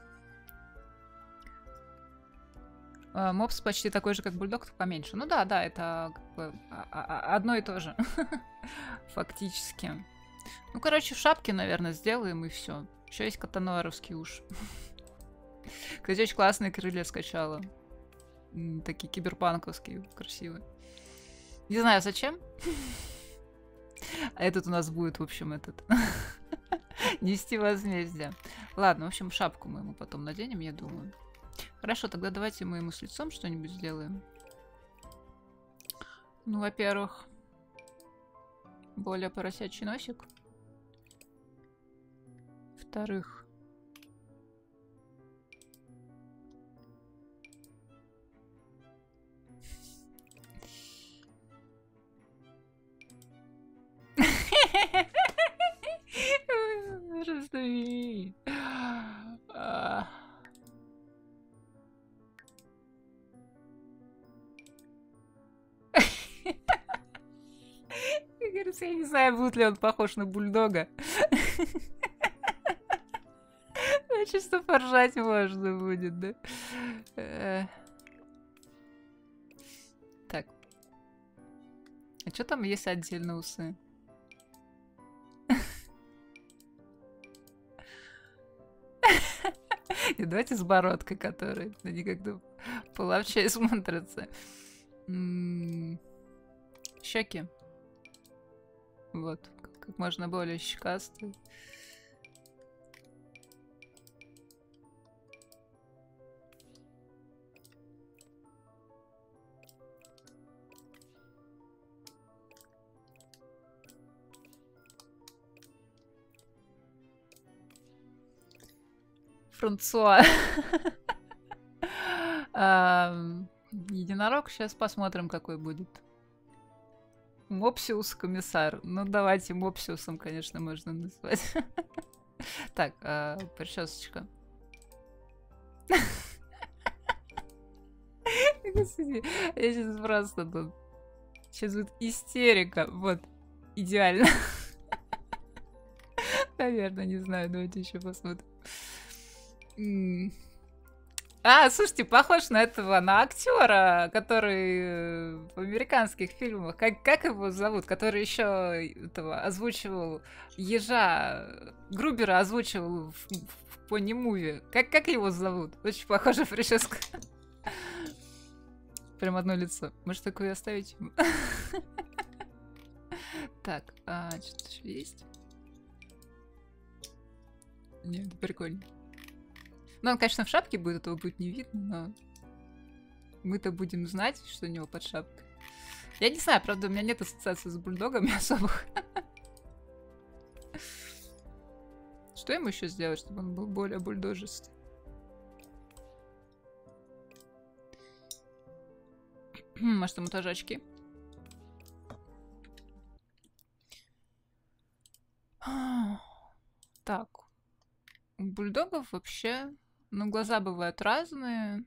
Мопс почти такой же, как бульдог, только поменьше. Ну да, да, это как бы одно и то же. Фактически. Ну, короче, в шапке, наверное, сделаем и все. Еще есть катануаровский уж. Кстати, очень классные крылья скачала. Такие киберпанковские, красивые. Не знаю, зачем. А этот у нас будет, в общем, этот... нести возмездие. Ладно, в общем, шапку мы ему потом наденем, я думаю. Хорошо, тогда давайте мы ему с лицом что-нибудь сделаем. Ну, во-первых, более поросячий носик. Во-вторых, раздави. Я не знаю, будет ли он похож на бульдога. Чисто поржать можно будет, да? Так. А что там есть отдельно усы? И давайте с бородкой, которые они как-то половчее смотрятся. Щеки. Вот, как можно более щекастые. Франсуа. Единорог. Сейчас посмотрим, какой будет. Мопсиус комиссар. Ну, давайте Мопсиусом, конечно, можно назвать. Так, причесочка. Господи, я сейчас просто тут... Сейчас будет истерика. Вот, идеально. Наверное, не знаю, давайте еще посмотрим. Слушайте, похож на этого, на актера, который в американских фильмах. Как его зовут? Который еще этого озвучивал ежа, Грубера озвучивал в Пони Муви. Как его зовут? Очень похожая прическа. Прям одно лицо. Может, такое оставить ему? Так, что-то еще есть? Нет, это прикольно. Ну, он, конечно, в шапке будет, этого будет не видно, но мы-то будем знать, что у него под шапкой. Я не знаю, правда, у меня нет ассоциации с бульдогами особых. Что ему еще сделать, чтобы он был более бульдожистый? Может, ему тоже очки? Так. У бульдогов вообще... Ну, глаза бывают разные.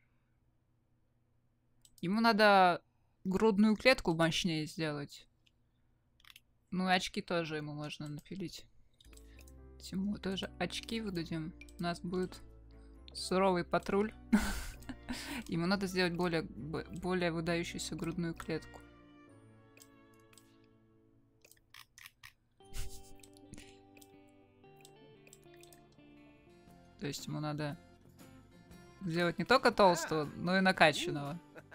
Ему надо грудную клетку мощнее сделать. Ну, и очки тоже ему можно напилить. Ему тоже очки выдадим. У нас будет суровый патруль. Ему надо сделать более выдающуюся грудную клетку. То есть ему надо сделать не только толстого, но и накачанного.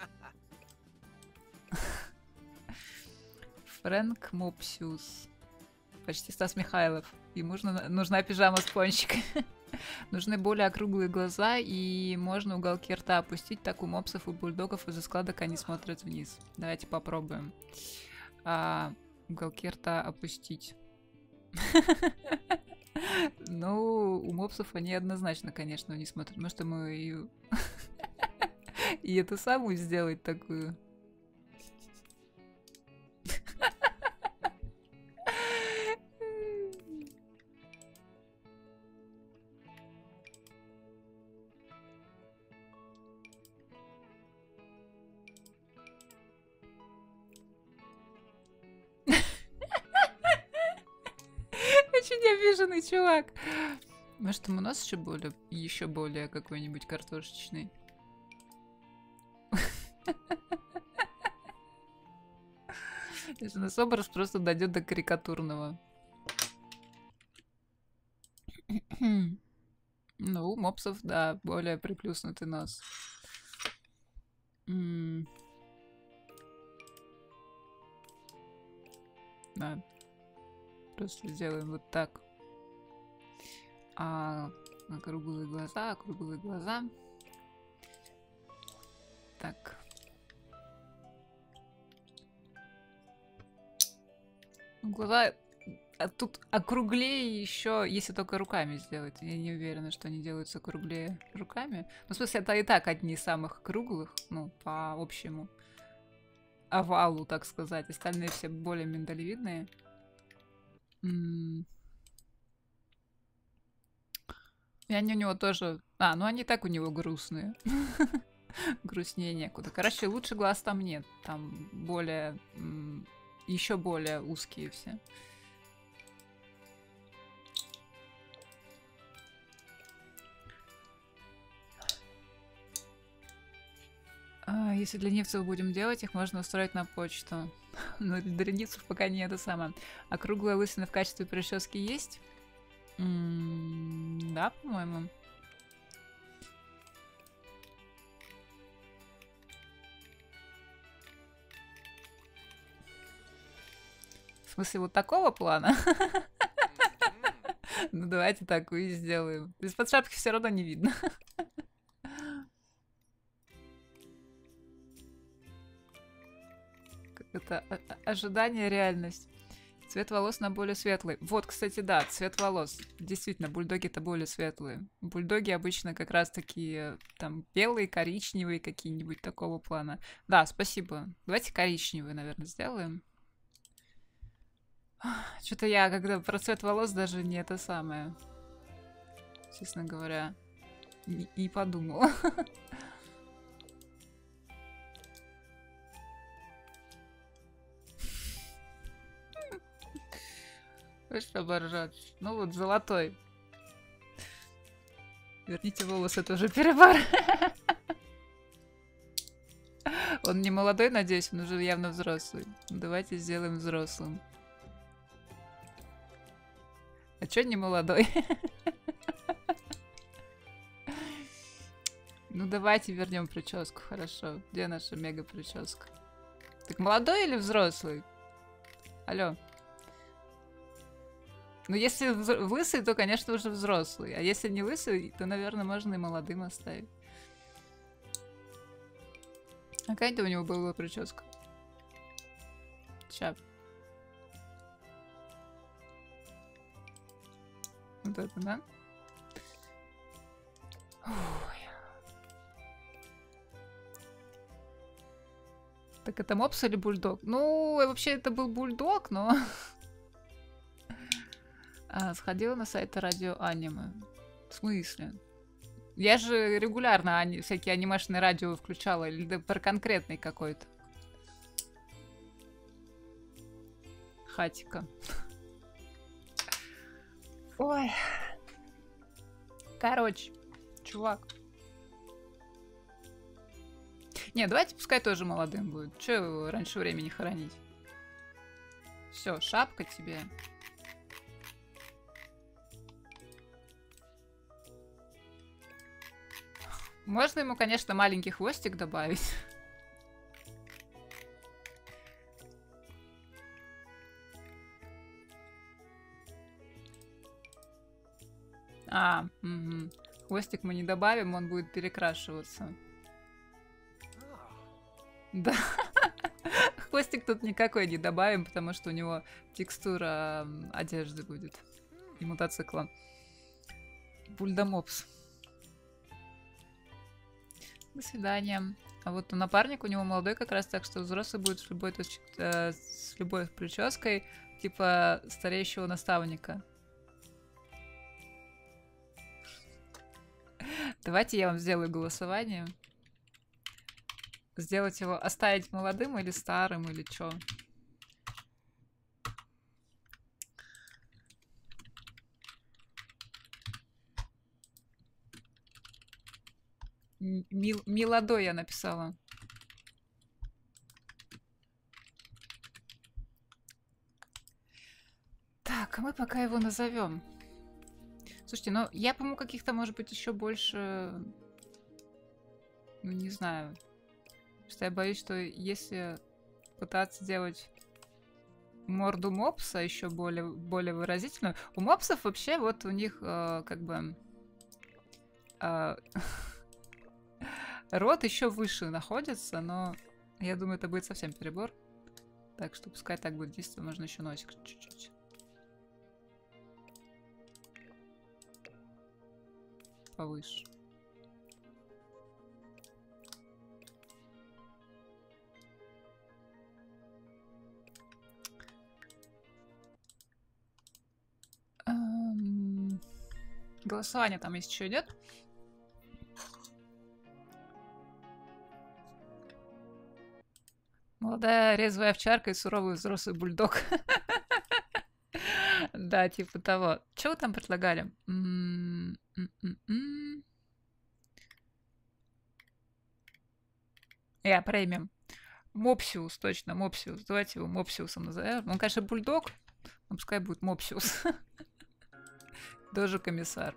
Фрэнк Мопсиус. Почти Стас Михайлов. Ему нужна пижама с пончиками. Нужны более округлые глаза, и можно уголки рта опустить. Так у мопсов и бульдогов из-за складок они смотрят вниз. Давайте попробуем. Уголки рта опустить. Ну, у мопсов они однозначно, конечно, не смотрят. Может, ему и эту самую сделать такую. Очень обиженный чувак. Может, ему нос еще более какой-нибудь картошечный? Если наш образ просто дойдет до карикатурного. Ну, у мопсов, да, более приплюснутый нос. Да. Просто сделаем вот так. Округлые глаза, округлые глаза. Так. Глаза тут округлее еще, если только руками сделать. Я не уверена, что они делаются округлее руками. Ну, в смысле, это и так одни из самых круглых, ну, по общему овалу, так сказать. Остальные все более миндалевидные. И они у него тоже... ну они так у него грустные. Грустнее некуда. Короче, лучше глаз там нет. Там более... еще более узкие все. Если для ленивцев будем делать, их можно устроить на почту. Но для ленивцев пока не это самое. А круглая лысина в качестве прически есть? Да, по-моему. В смысле, вот такого плана? Ну, давайте такую и сделаем. Из-под шапки все равно не видно. Как это ожидание, реальность. Цвет волос на более светлый. Вот, кстати, да, цвет волос. Действительно, бульдоги-то более светлые. Бульдоги обычно как раз такие, там, белые, коричневые, какие-нибудь такого плана. Да, спасибо. Давайте коричневые, наверное, сделаем. Что-то я, когда про цвет волос, даже не это самое. Честно говоря, не подумала. Хочешь оборжать? Ну вот, золотой. Верните волосы, это уже перебор. Он не молодой, надеюсь, он уже явно взрослый. Давайте сделаем взрослым. А чё не молодой? Ну давайте вернем прическу, хорошо. Где наша мега прическа? Так молодой или взрослый? Алло. Ну, если лысый, то, конечно, уже взрослый. А если не лысый, то, наверное, можно и молодым оставить. А какая-то у него была прическа. Ща. Вот это, да? Ой. Так это мопс или бульдог? Ну, вообще это был бульдог, но... Сходила на сайт радио аниме. В смысле? Я же регулярно всякие анимешные радио включала. Или да, про конкретный какой-то. Хатика. Ой. Короче, чувак. Не, давайте пускай тоже молодым будет. Че его раньше времени хоронить? Все, шапка тебе. Можно ему, конечно, маленький хвостик добавить. Угу. Хвостик мы не добавим, он будет перекрашиваться. Да. Хвостик тут никакой не добавим, потому что у него текстура одежды будет. И мотоцикла. Бульдомопс. До свидания. А вот напарник у него молодой как раз, так что взрослый будет с любой прической, типа стареющего наставника. Давайте я вам сделаю голосование. Сделать его, оставить молодым или старым, или что? Милодой я написала. Так, а мы пока его назовем. Слушайте, ну я, по-моему, каких-то, может быть, еще больше... Ну, не знаю. Что я боюсь, что если пытаться делать морду мопса еще более выразительную... У мопсов вообще вот у них как бы... рот еще выше находится, но я думаю, это будет совсем перебор. Так что пускай так будет действовать. Можно еще носик чуть-чуть. Повыше. Голосование там есть еще идет. Молодая резвая овчарка и суровый взрослый бульдог. Да, типа того. Что вы там предлагали? Премиум. Мопсиус, точно, Мопсиус. Давайте его Мопсиусом назовем. Он, конечно, бульдог, но пускай будет Мопсиус. Тоже комиссар.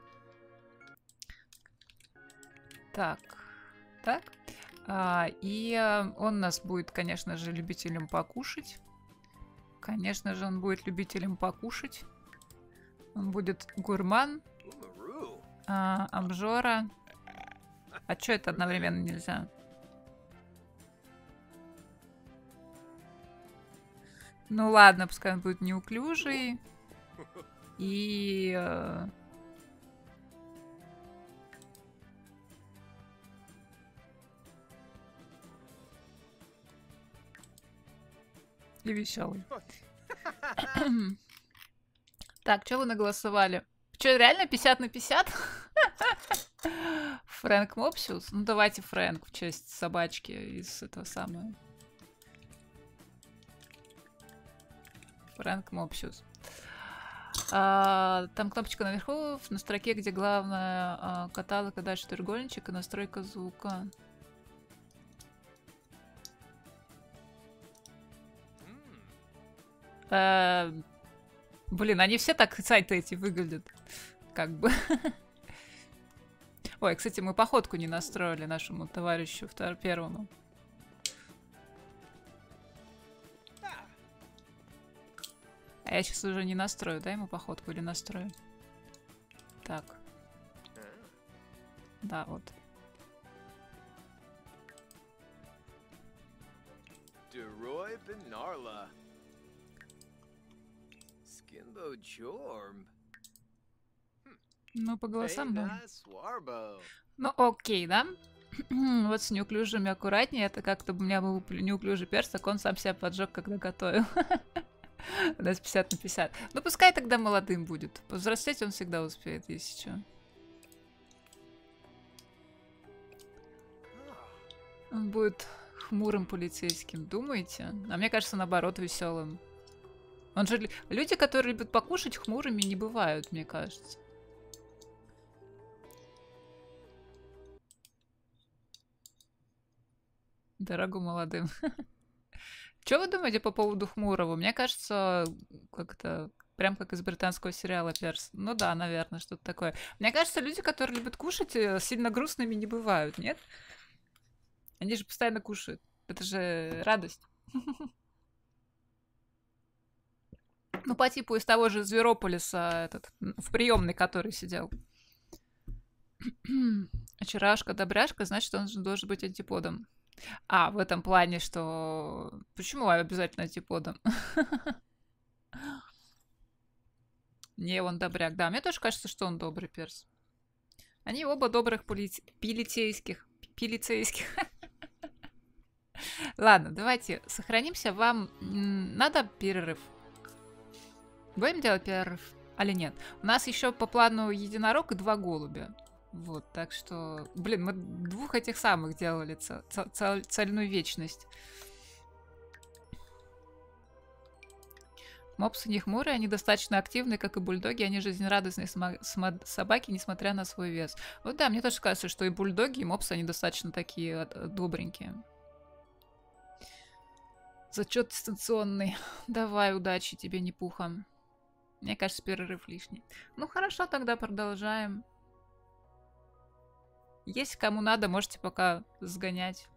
Так. Так. И он у нас будет, конечно же, любителем покушать. Конечно же, он будет любителем покушать. Он будет гурман. Обжора. А чё это одновременно нельзя? Ну ладно, пускай он будет неуклюжий. И... и веселый. Так, что вы наголосовали? Что, реально 50 на 50? Фрэнк Мопсиус? Ну, давайте Фрэнк в честь собачки из этого самого. Фрэнк Мопсиус. Там кнопочка наверху, на строке, где главное каталог, и дальше треугольничек и настройка звука. Блин, они все так сайты эти выглядят. Как бы. Ой, кстати, мы походку не настроили нашему товарищу первому. А я сейчас уже не настрою, да, ему походку или настрою? Так. Да, вот. Ну, по голосам, да. Ну, окей, да? Вот с неуклюжими аккуратнее. Это как-то у меня был неуклюжий перс, так он сам себя поджег, когда готовил. У нас 50 на 50. Ну, пускай тогда молодым будет. Повзрослеть он всегда успеет, если что. Он будет хмурым полицейским, думаете? А мне кажется, наоборот, веселым. Он же... Люди, которые любят покушать, хмурыми не бывают, мне кажется. Дорогу молодым. Что вы думаете по поводу хмурого? Мне кажется, как-то прям как из британского сериала «Перс». Ну да, наверное, что-то такое. Мне кажется, люди, которые любят кушать, сильно грустными не бывают, нет? Они же постоянно кушают. Это же радость. Ну, по типу из того же Зверополиса, этот, в приемной, который сидел. Очарашка, добряшка, значит, он же должен быть антиподом. А, в этом плане, что... Почему обязательно антиподом? Не, он добряк. Да, мне тоже кажется, что он добрый перс. Они оба добрых полицейских. Ладно, давайте сохранимся. Вам надо перерыв? Будем делать перерыв? Али нет? У нас еще по плану единорог и 2 голубя. Вот, так что... Блин, мы 2 этих самых делали цельную вечность. Мопсы не хмурые, они достаточно активны, как и бульдоги. Они жизнерадостные собаки, несмотря на свой вес. Вот да, мне тоже кажется, что и бульдоги, и мопсы, они достаточно такие добренькие. Зачет дистанционный. Давай, удачи тебе, не пуха. Мне кажется, перерыв лишний. Ну хорошо, тогда продолжаем. Если кому надо, можете пока сгонять.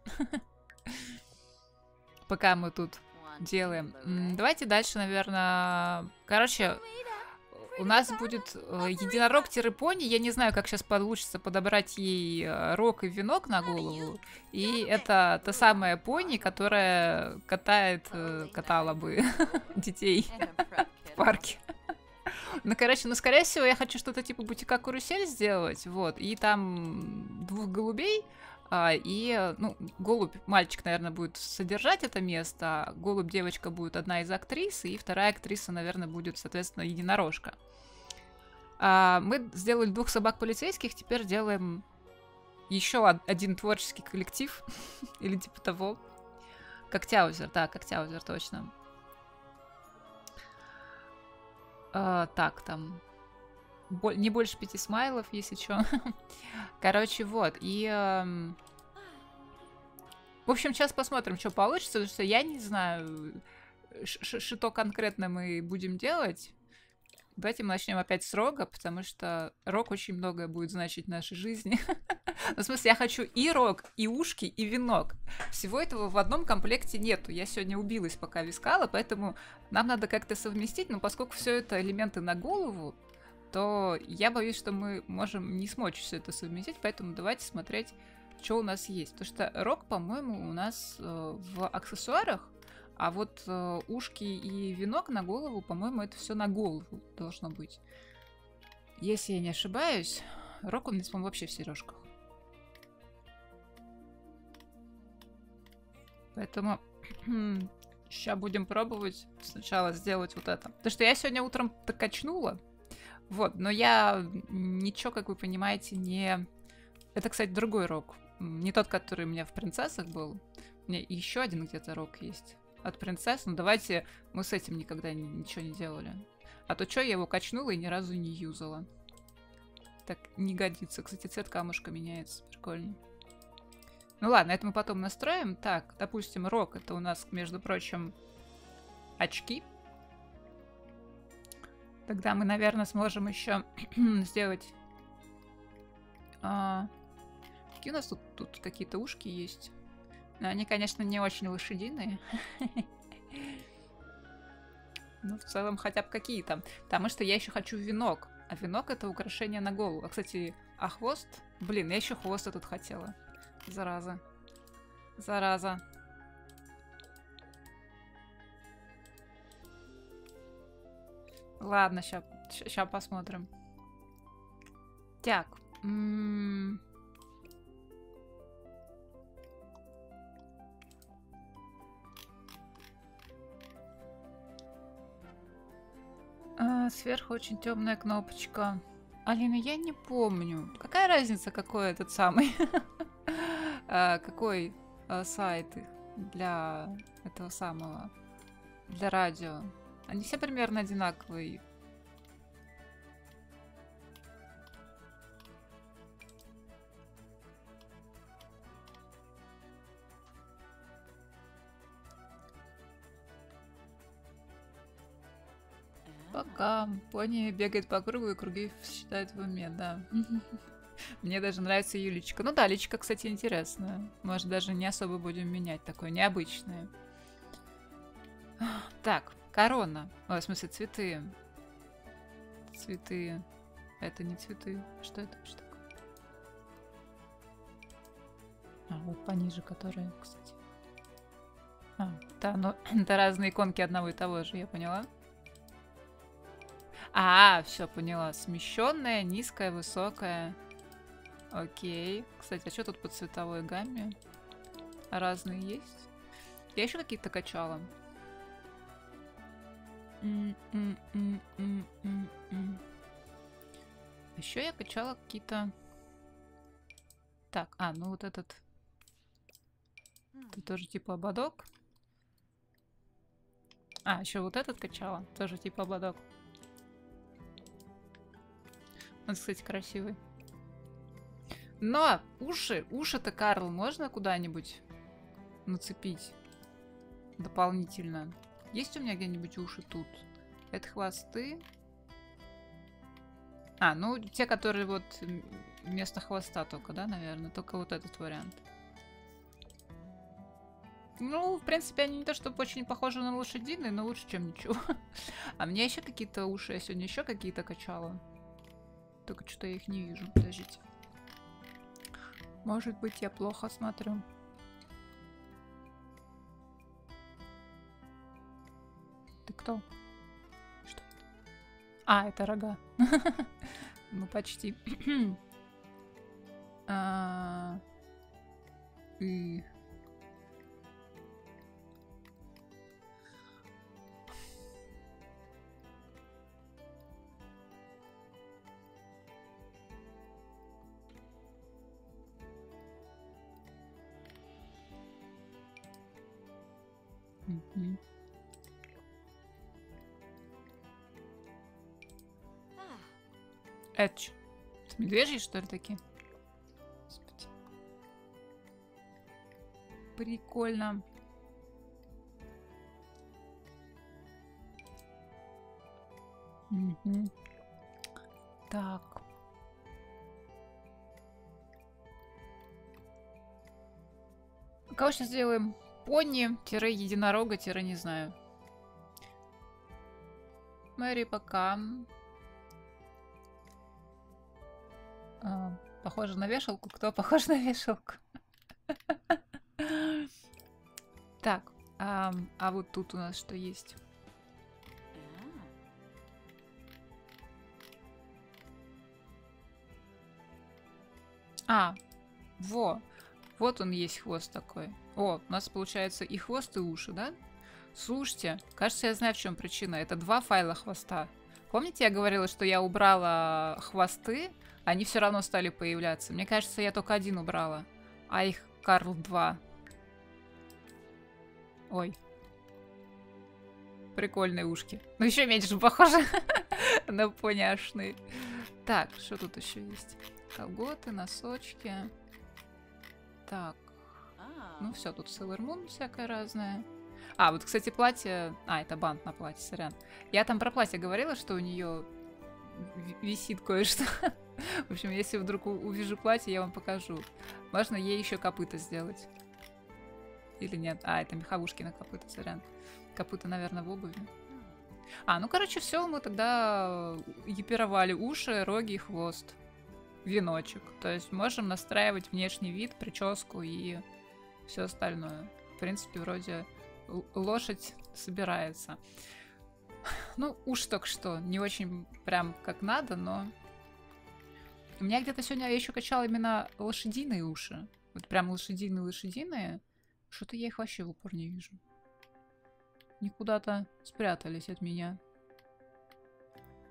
Пока мы тут делаем. Давайте дальше, наверное... Короче, у нас будет единорог-пони. Я не знаю, как сейчас получится подобрать ей рог и венок на голову. И это та самая пони, которая катала бы детей в парке. Ну, короче, скорее всего, я хочу что-то типа бутика-карусель сделать, вот, и там 2 голубей, ну, голубь, мальчик, наверное, будет содержать это место, а голубь, девочка будет одна из актрис, и вторая актриса, наверное, будет, соответственно, единорожка. Мы сделали 2 собак полицейских, теперь делаем еще один творческий коллектив, или типа того. Когтяузер, да, Когтяузер, точно. Так, там не больше 5 смайлов, если что. Короче, вот. И... в общем, сейчас посмотрим, что получится, потому что я не знаю, что конкретно мы будем делать. Давайте мы начнем опять с рога, потому что рог очень многое будет значить в нашей жизни. Ну, в смысле, я хочу и рог, и ушки, и венок. Всего этого в одном комплекте нету. Я сегодня убилась, пока вискала, поэтому нам надо как-то совместить. Но поскольку все это элементы на голову, то я боюсь, что мы можем не смочь все это совместить. Поэтому давайте смотреть, что у нас есть. Потому что рог, по-моему, у нас в аксессуарах. А вот ушки и венок на голову, по-моему, это все на голову должно быть. Если я не ошибаюсь, рог у нас, по-моему, вообще в сережках. Поэтому сейчас будем пробовать сначала сделать вот это. Потому что я сегодня утром так качнула. Вот, но я ничего, как вы понимаете, не... Это, кстати, другой рог. Не тот, который у меня в принцессах был. У меня еще один где-то рог есть. От принцесс, ну давайте мы с этим никогда ничего не делали. А то что, я его качнула и ни разу не юзала. Так не годится. Кстати, цвет камушка меняется. Прикольно. Ну ладно, это мы потом настроим. Так, допустим, рог. Это у нас, между прочим, очки. Тогда мы, наверное, сможем еще сделать... Какие у нас тут какие-то ушки есть? Но они, конечно, не очень лошадиные. Ну, в целом, хотя бы какие-то. Потому что я еще хочу венок. А венок — это украшение на голову. А, кстати, а хвост? Блин, я еще хвост этот хотела. Зараза. Зараза. Ладно, сейчас посмотрим. Так. Сверху очень темная кнопочка. Алина, я не помню. Какая разница, какой этот самый? Какой сайт для этого самого? Для радио. Они все примерно одинаковые. Пока пони бегает по кругу и круги считает в уме, да. Мне даже нравится Юлечка. Ну да, личка, кстати, интересная. Может, даже не особо будем менять. Такое необычное. Так, корона. Ой, в смысле, цветы. Цветы. Это не цветы. Что это вообще такое? А, вот пониже, которые, кстати. А, да, но это разные иконки одного и того же, я поняла. Все, поняла. Смещенная, низкая, высокая. Окей. Кстати, а что тут по цветовой гамме? Разные есть? Я еще какие-то качала. Еще я качала какие-то... Так, ну вот этот... Это тоже типа ободок. Еще вот этот качала. Тоже типа ободок. Он, кстати, красивый. Но уши-то, Карл, можно куда-нибудь нацепить дополнительно? Есть у меня где-нибудь уши тут? Это хвосты. Ну, те, которые вот вместо хвоста только, да, наверное? Только вот этот вариант. Ну, в принципе, они не то чтобы очень похожи на лошадиные, но лучше, чем ничего. А мне еще какие-то уши. Я сегодня еще какие-то качала. Только что-то я их не вижу. Подождите. Может быть, я плохо смотрю. Ты кто? Что это? Это рога. Ну, почти. Это что? Медвежьи, что ли, такие? Господи. Прикольно. Так. Кого сейчас сделаем? Пони-единорога-не знаю. Мэри, пока. Похоже на вешалку. Кто похож на вешалку? Так, вот тут у нас что есть? Вот он есть хвост такой. У нас получается и хвост, и уши, да? Слушайте, кажется, я знаю, в чем причина. Это 2 файла хвоста. Помните, я говорила, что я убрала хвосты, они все равно стали появляться. Мне кажется, я только 1 убрала, а их, Карл, 2. Ой. Прикольные ушки. Ну, еще меньше похоже на поняшные. Так, что тут еще есть? Колготы, носочки. Так. Ну, все, тут Sailor Moon всякое разное. Вот, кстати, платье... это бант на платье, сорян. Я там про платье говорила, что у нее висит кое-что. В общем, если вдруг увижу платье, я вам покажу. Можно ей еще копыта сделать. Или нет? Это меховушки на копыта, сорян. Копыта, наверное, в обуви. Ну, короче, все, мы тогда епировали уши, роги и хвост. Веночек. То есть можем настраивать внешний вид, прическу и все остальное. В принципе, вроде лошадь собирается. Ну, уж только что. Не очень прям как надо, но... У меня где-то сегодня я еще качала именно лошадиные уши. Вот прям лошадиные. Что-то я их вообще в упор не вижу. Они куда-то спрятались от меня.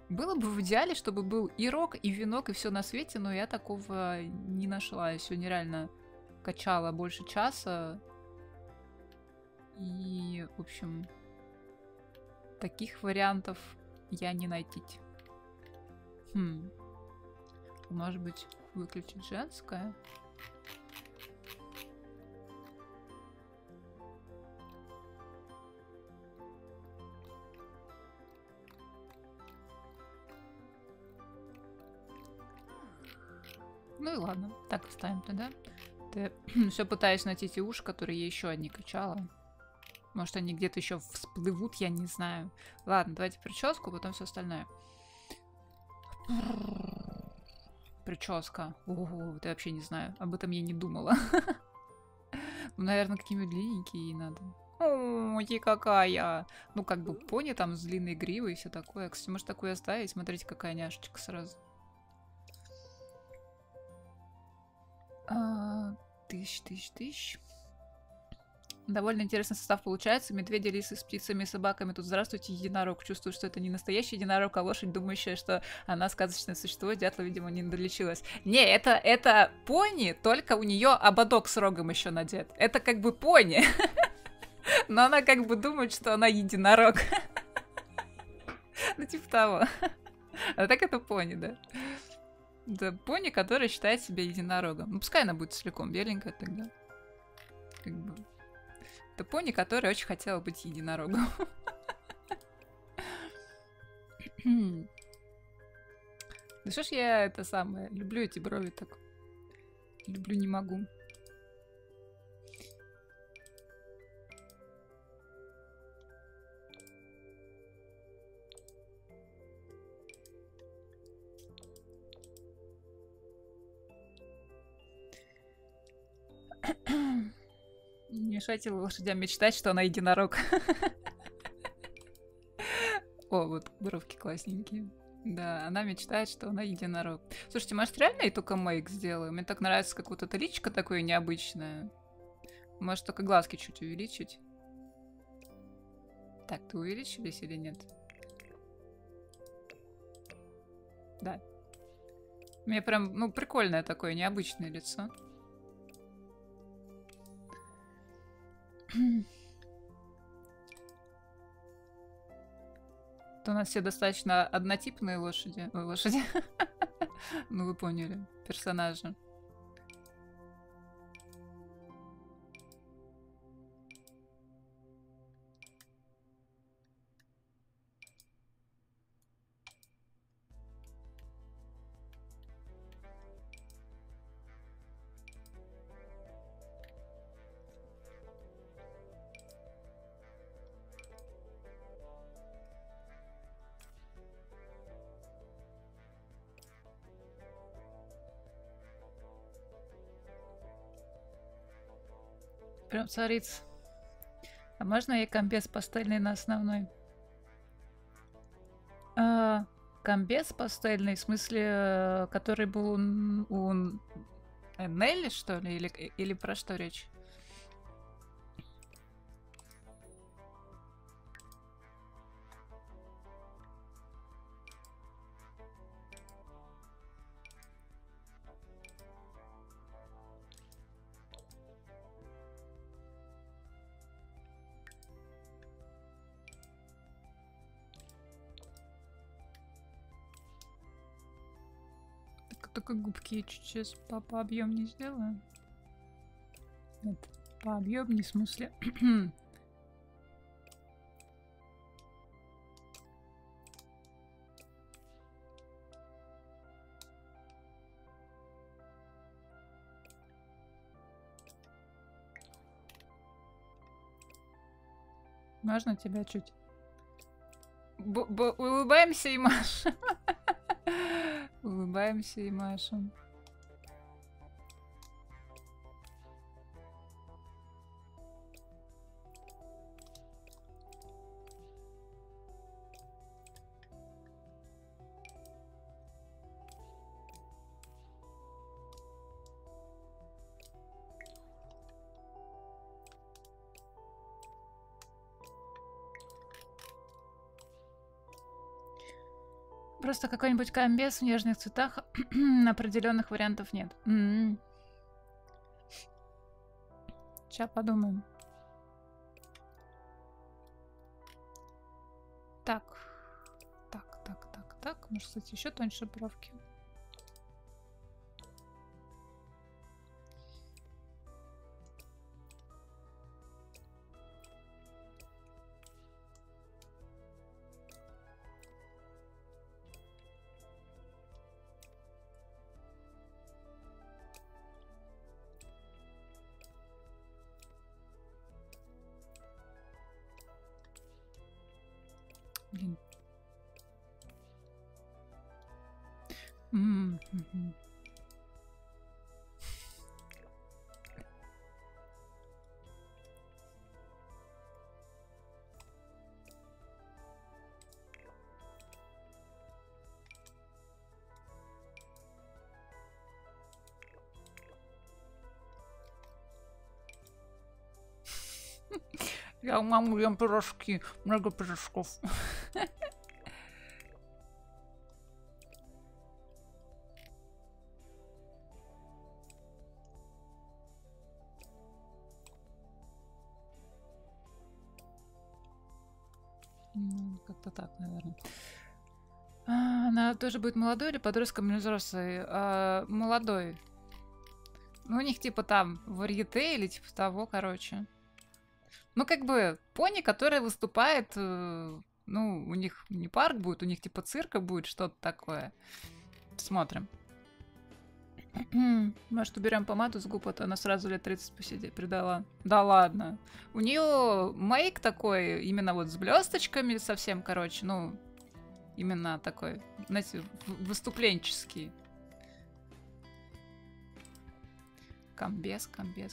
Было бы в идеале, чтобы был и рог, и венок, и все на свете, но я такого не нашла. Я сегодня реально качала больше часа. И, в общем, таких вариантов я не найти. Может быть, выключить женское? Ну и ладно, так оставим тогда. Ты все пытаюсь найти те уши, которые я еще одни качала. Может, они где-то еще всплывут, я не знаю. Ладно, давайте прическу, потом все остальное. Прическа. Ого, это я вообще не знаю. Об этом я не думала. Ну, наверное, какие-нибудь длинненькие ей надо. Ой, какая! Ну, как бы пони там с длинной гривой и все такое. Кстати, может, такое оставить? Смотрите, какая няшечка сразу. Тысяч. Довольно интересный состав получается. Медведи, лисы с птицами и собаками. Тут здравствуйте, единорог. Чувствую, что это не настоящий единорог, а лошадь, думающая, что она сказочное существо. Дятла, видимо, не долечилась. Не, это пони, только у нее ободок с рогом еще надет. Это как бы пони. Но она как бы думает, что она единорог. Ну, типа того. А так это пони, да. Это пони, которая считает себя единорогом. Ну, пускай она будет целиком беленькая тогда. Как бы... Это пони, которая очень хотела быть единорогом. Да что ж я это самое... Люблю эти брови так. Люблю, не могу. Не мешайте лошадям мечтать, что она единорог. О, вот бровки классненькие. Да, она мечтает, что она единорог. Слушайте, может, реально и только мейк сделаю? Мне так нравится, как вот эта личико такое необычное. Может, только глазки чуть увеличить? Так, ты увеличились или нет? Да. У меня прям, ну, прикольное такое, необычное лицо. То у нас все достаточно однотипные лошади. Ой, лошади. Ну, вы поняли. Персонажи. Прям царица. А можно я комбез пастельный на основной? Комбез пастельный, в смысле, который был у Нелли, что ли? Или про что речь? Только губки я чуть сейчас пообъемнее сделаю. Нет, пообъемнее, в смысле. Можно тебя чуть? Улыбаемся и машем. Улыбаемся и машем. просто какой-нибудь комбез в нежных цветах. Определенных вариантов нет. Сейчас подумаем. Так. Так. Может, кстати, еще тоньше бровки. Блин. Я у мамы ем пирожки. Много пирожков. Ну, как-то так, наверное. Она тоже будет молодой или подростком, или взрослый? Молодой. Ну, у них типа там варьете или типа того, короче. Ну, как бы пони, который выступает, ну, у них не парк будет, у них типа цирка будет, что-то такое. Смотрим. Может, уберем помаду с губ, а то она сразу лет 30 посидеть придала. Да ладно. У нее мейк такой, именно вот с блесточками совсем, короче, ну, именно такой, знаете, выступленческий. Комбез.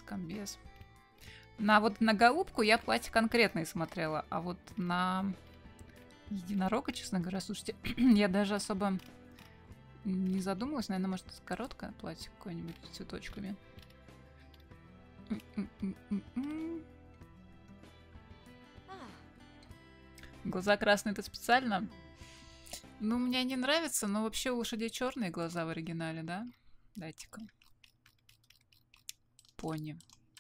Вот на голубку я платье конкретное смотрела, а вот на единорога, честно говоря, слушайте, я даже особо не задумалась. Наверное, может, короткое платье какое-нибудь с цветочками. Глаза красные это специально? Ну, мне не нравится, но вообще у лошадей черные глаза в оригинале, да? Дайте-ка. Пони.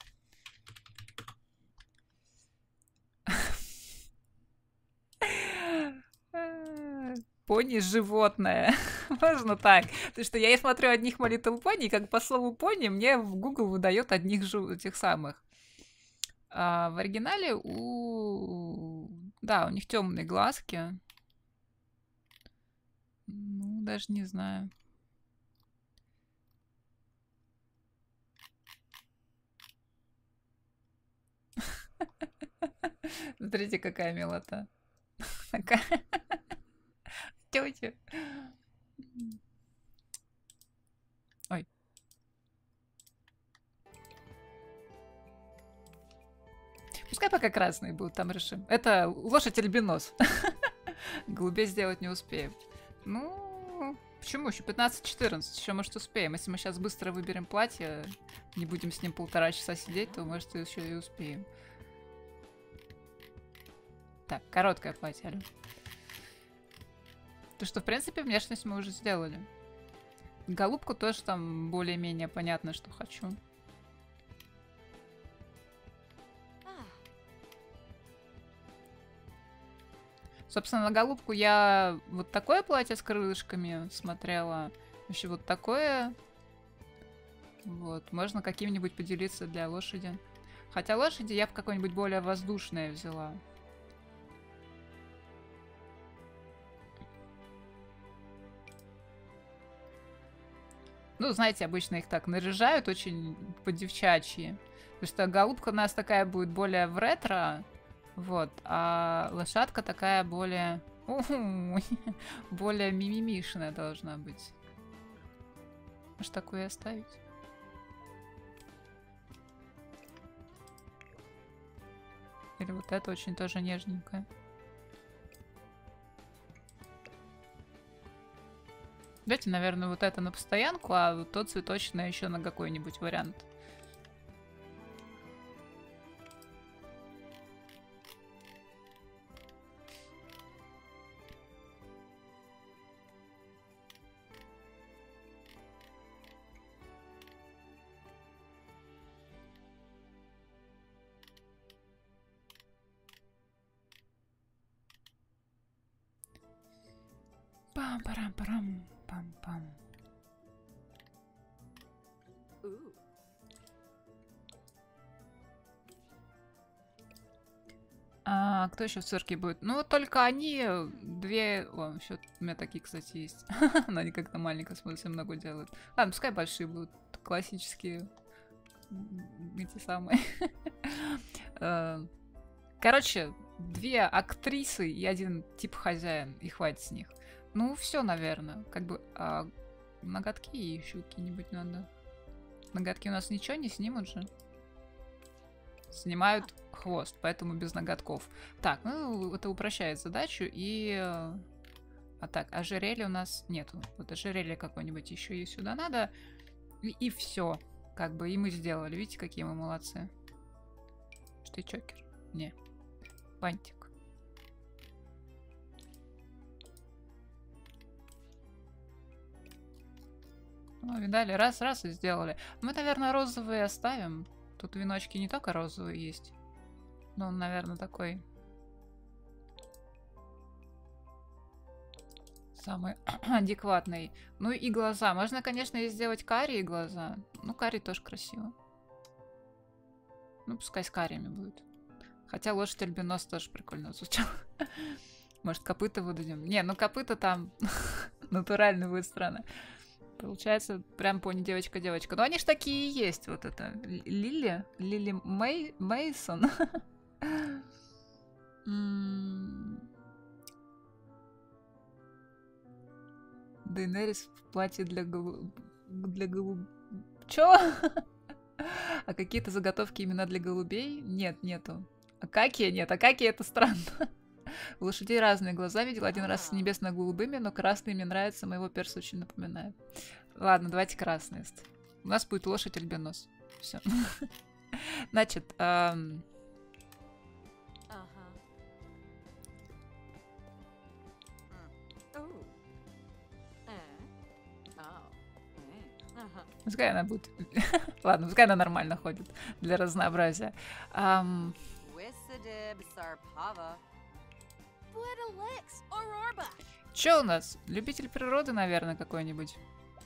Пони животное. Можно так. Потому что я смотрю одних My Little Pony, и как по слову пони мне в Google выдает одних тех самых. А в оригинале да, у них темные глазки. Ну, даже не знаю. Смотрите, какая милота. Тетя. Ой. Пускай пока красные будут, там решим. Это лошадь-альбинос. Голубей сделать не успеем. Ну, почему? Еще 15-14. Еще, может, успеем. Если мы сейчас быстро выберем платье, не будем с ним 1,5 часа сидеть, то, может, еще и успеем. Так, короткое платье, Алю. То, что, в принципе, внешность мы уже сделали. Голубку тоже там более-менее понятно, что хочу. Собственно, на голубку я вот такое платье с крылышками смотрела. Еще вот такое. Вот. Можно каким-нибудь поделиться для лошади. Хотя лошади я в какое-нибудь более воздушное взяла. Ну, знаете, обычно их так наряжают очень по-девчачьи. Потому что голубка у нас такая будет более в ретро. Вот. А лошадка такая более... более мимимишная должна быть. Может, такую оставить? Или вот это очень тоже нежненькое. Давайте, наверное, вот это на постоянку, а вот то цветочное еще на какой-нибудь вариант. Пам-парам-парам, пам-пам. А кто еще в цирке будет? Ну, вот только они, две... О, еще у меня такие, кстати, есть. Но они как-то маленько смотрятся, много делают. Ладно, пускай большие будут. Классические. Эти самые. Короче, две актрисы и один тип хозяин. И хватит с них. Ну, все, наверное. Как бы... ноготки еще какие-нибудь надо. Ноготки у нас ничего не снимут же. Снимают хвост, поэтому без ноготков. Так, ну, это упрощает задачу. И... А так, ожерелья у нас нету. Вот ожерелье какое-нибудь еще и сюда надо. И все. Как бы и мы сделали. Видите, какие мы молодцы. Что ты чокер? Не. Бантик. Ну, видали? Раз и сделали. Мы, наверное, розовые оставим. Тут веночки не только розовые есть. Но он, наверное, такой... Самый адекватный. Ну и глаза. Можно, конечно, и сделать карие глаза. Ну, карие тоже красиво. Ну, пускай с кариями будет. Хотя лошадь альбинос тоже прикольно звучал. Может, копыта выдадим? Не, ну копыта там натурально будет странно. Получается, прям пони девочка-девочка. Но они ж такие и есть. Вот это. Лили Мейсон. Дейнерис в платье для Чё? А какие-то заготовки именно для голубей? Нет, нету. Акакия? Нет, Акакия это странно. У лошадей разные глаза. Видел один раз с небесно-голубыми, но красные мне нравятся, моего перса очень напоминает. Ладно, давайте красные. У нас будет лошадь альбинос. Все. Значит, пускай она будет... Ладно, пускай она нормально ходит для разнообразия. Чё у нас? Любитель природы, наверное, какой-нибудь.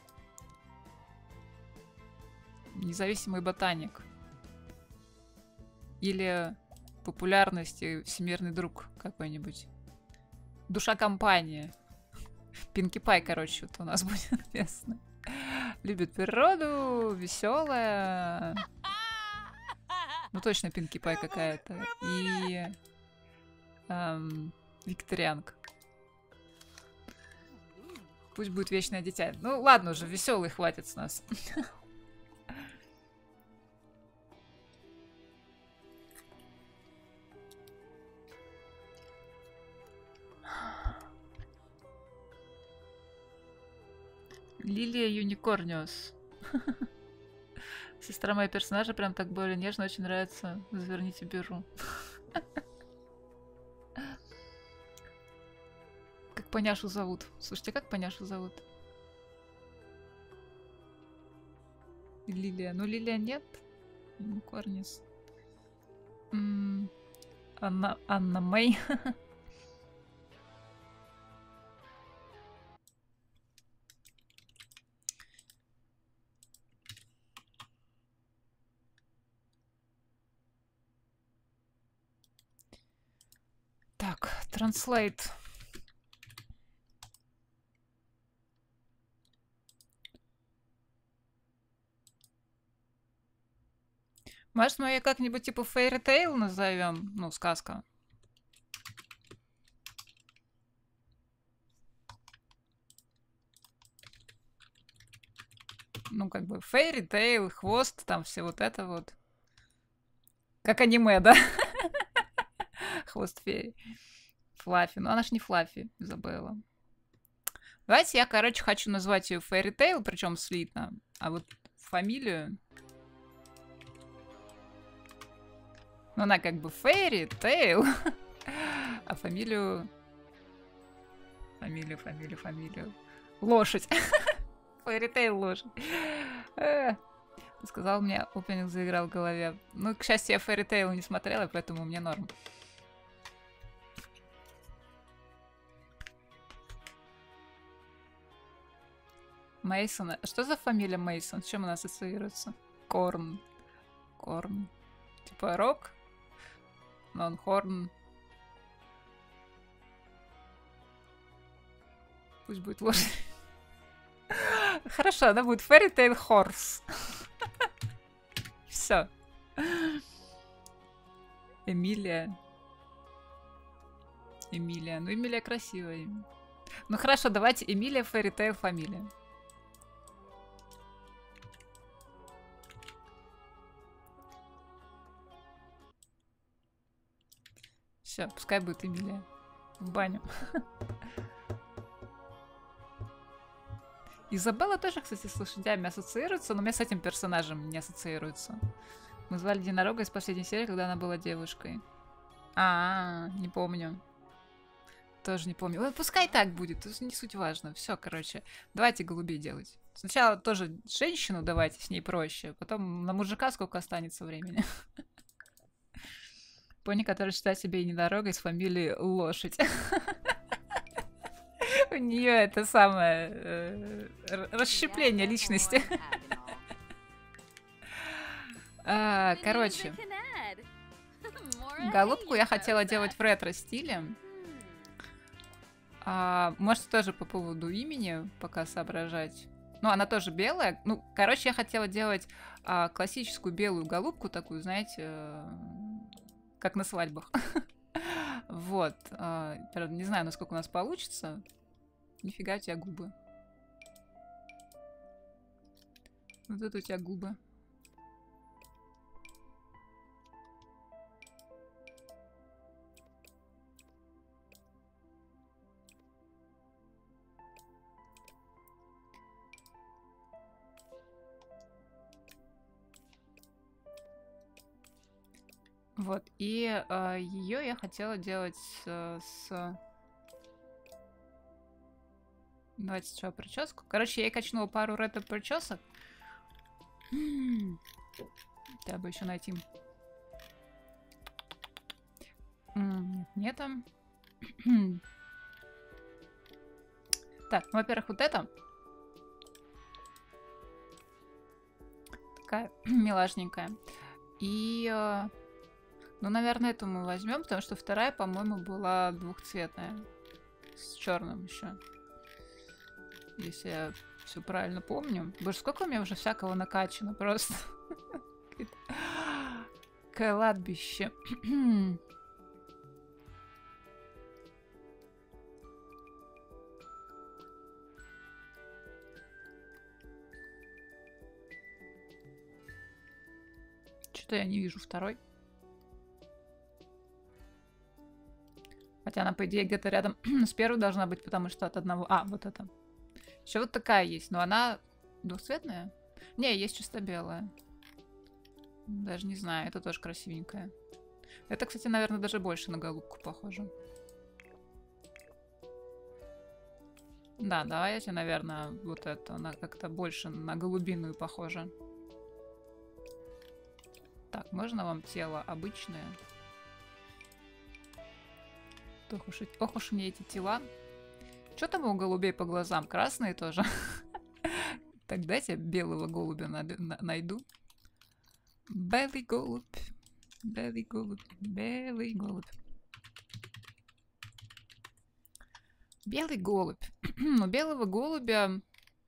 Независимый ботаник. Или популярности всемирный друг какой-нибудь. Душа компании. Пинки Пай, короче, вот у нас будет известно. Любит природу, веселая. Ну точно Пинки Пай какая-то. И викторианка. Пусть будет вечное дитя. Ну ладно уже, веселый хватит с нас. Лилия Юникорниус. Сестра моей персонажа прям так более нежно, очень нравится. Заверните, беру. Как поняшу зовут? Слушайте, как поняшу зовут? Лилия. Ну, Лилия нет. Юникорниус. Анна Мэй. Так, translate. Может, мы ее как-нибудь типа Fairy Tail назовем? Ну, сказка. Ну, как бы Fairy Tail, хвост, там все вот это вот. Как аниме, да? Хвост феи. Флаффи. Ну, она ж не Флаффи, забыла. Давайте я, короче, хочу назвать ее Fairy Tail, причем слитно. А вот фамилию... Ну, она как бы Fairy Tail. А фамилию... Фамилию. Лошадь. Fairy Tail лошадь. Сказал мне, опенинг заиграл в голове. Ну, к счастью, я Fairy Tail не смотрела, поэтому мне норм. Мейсон. Что за фамилия Мейсон? С чем она ассоциируется? Корн. Корн. Типа рок? Нонхорн. Пусть будет лошадь. Хорошо, она будет Fairy Tail Horse. Все. Эмилия. Эмилия. Ну, Эмилия красивое имя. Ну, хорошо, давайте Эмилия Fairy Tail фамилия. Все, пускай будет Эмилия. В баню. Изабелла тоже, кстати, с лошадями ассоциируется, но у меня с этим персонажем не ассоциируется. Мы звали единорога из последней серии, когда она была девушкой. Не помню. Тоже не помню. Ой, пускай так будет, это не суть важно. Все, короче, давайте голубей делать. Сначала тоже женщину давайте, с ней проще, потом на мужика сколько останется времени. Пони, который считает себя единорогой с фамилией Лошадь. У нее это самое расщепление личности. Короче, голубку я хотела делать в ретро-стиле. Можете тоже по поводу имени пока соображать. Ну, она тоже белая. Ну, короче, я хотела делать классическую белую голубку, такую, знаете, как на свадьбах. Вот. Правда, не знаю, насколько у нас получится. Нифига у тебя губы. Вот это у тебя губы. Вот, и ее я хотела делать с... Давайте сначала прическу. Короче, я ей качнула пару ретро-причесок. Треба бы еще найти. Нет там. Так, ну, во-первых, вот это. Такая милашненькая. И... ну, наверное, эту мы возьмем, потому что вторая, по-моему, была двухцветная. С черным еще. Если я все правильно помню. Боже, сколько у меня уже всякого накачано просто. Кладбище. Что-то я не вижу второй. Хотя она, по идее, где-то рядом с первой должна быть, потому что от одного... вот это. Еще вот такая есть, но она двухцветная? Не, есть чисто белая. Даже не знаю, это тоже красивенькая. Это, кстати, наверное, даже больше на голубку похоже. Да, давайте, наверное, вот это. Она как-то больше на голубиную похожа. Так, можно вам тело обычное? Ох уж мне эти тела. Что там у голубей по глазам? Красные тоже? Так, дайте белого голубя найду. Белый голубь. Белый голубь. Белый голубь. Белый голубь. У белого голубя...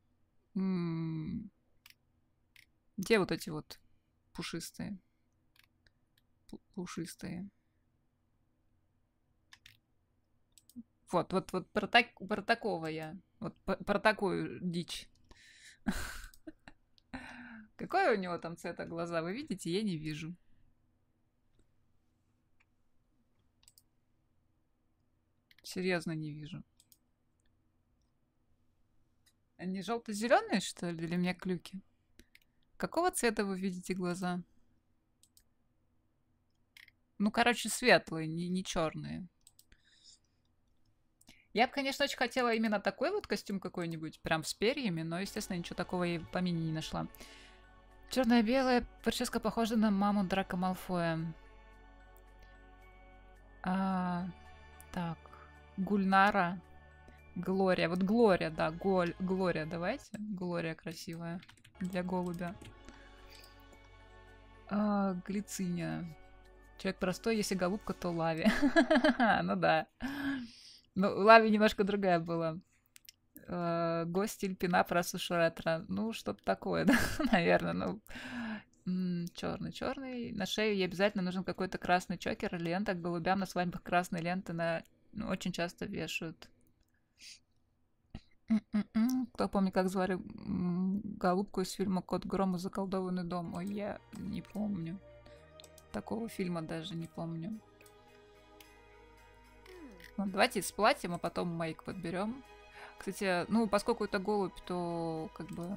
Где вот эти вот пушистые? Пушистые. Вот про такого я. Вот про такую дичь. Какой у него там цвета глаза, вы видите? Я не вижу. Серьезно не вижу. Они желто-зеленые, что ли, или у меня клюки? Какого цвета вы видите глаза? Ну, короче, светлые, не черные. Я бы, конечно, очень хотела именно такой вот костюм какой-нибудь, прям с перьями, но, естественно, ничего такого я по мини не нашла. Черная-белая прическа похожа на маму Драко Малфоя. Так, Гульнара. Глория. Вот Глория, да. Глория давайте. Глория красивая. Для голубя. Глициния. Человек простой, если голубка, то Лави. Ну да. Ну, Лави немножко другая была. Гость стиль пинап раз уж ретро. Ну, что-то такое, да, наверное. Ну, черный. На шею ей обязательно нужен какой-то красный чокер или лента. К голубям на свадьбах красные ленты очень часто вешают. Кто помнит, как звали голубку из фильма «Кот Гром и заколдованный дом»? Ой, я не помню. Такого фильма даже не помню. Ну, давайте с платьем, а потом мейк подберем. Кстати, ну, поскольку это голубь, то как бы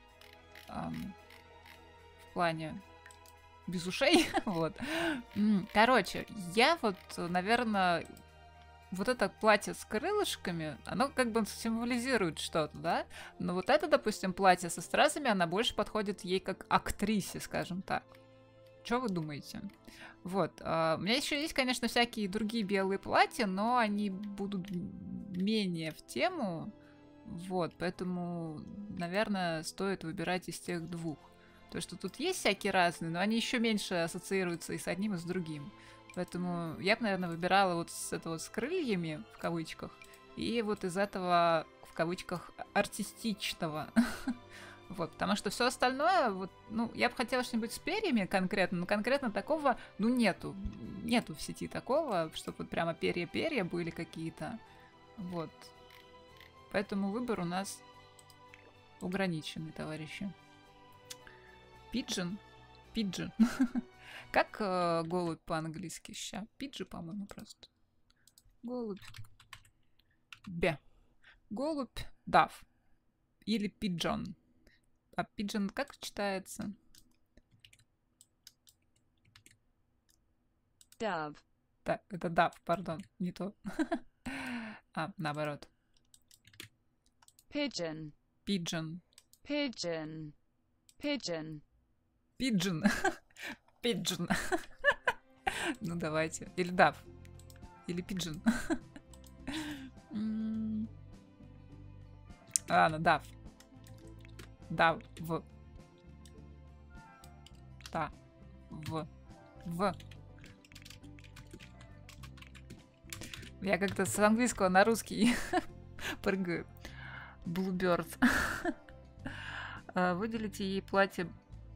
в плане без ушей, вот. Короче, я вот, наверное, вот это платье с крылышками, оно как бы символизирует что-то, да? Но вот это, допустим, платье со стразами, она больше подходит ей как актрисе, скажем так. Что вы думаете? Вот. У меня еще есть, конечно, всякие другие белые платья, но они будут менее в тему. Вот, поэтому, наверное, стоит выбирать из тех двух. То, что тут есть всякие разные, но они еще меньше ассоциируются и с одним, и с другим. Поэтому я бы, наверное, выбирала вот с этого с крыльями, в кавычках, и вот из этого, в кавычках, артистичного. Вот, потому что все остальное, вот, ну, я бы хотела что-нибудь с перьями конкретно, но конкретно такого, ну, нету. Нету в сети такого, чтобы вот прямо перья-перья были какие-то. Вот. Поэтому выбор у нас ограниченный, товарищи. Пиджин. Пиджин. Как голубь по-английски? Ща. Пиджи, по-моему, просто. Голубь. Бе. Голубь. Дав. Или пиджон. А пиджин как читается? Dove. Да, это дав, пардон, не то. Наоборот. Pigeon. Пиджин. Pigeon. Pigeon. Пиджин. Пиджин. Ну, давайте. Или дав. Или пиджин. Ладно, дав. Дав. В. Да. В. Я как-то с английского на русский прыгаю. Bluebird. Выделите ей платье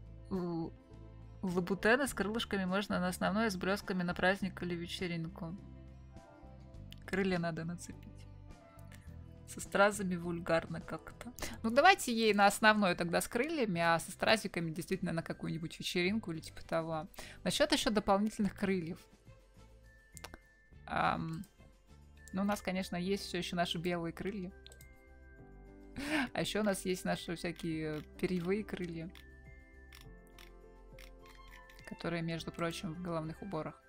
лабутена с крылышками можно на основное, с блесками на праздник или вечеринку. Крылья надо нацепить. Со стразами вульгарно как-то. Ну, давайте ей на основное тогда с крыльями, а со стразиками действительно на какую-нибудь вечеринку или типа того. Насчет еще дополнительных крыльев. Ну, у нас, конечно, есть все еще наши белые крылья. А еще у нас есть наши всякие перьевые крылья, которые, между прочим, в головных уборах.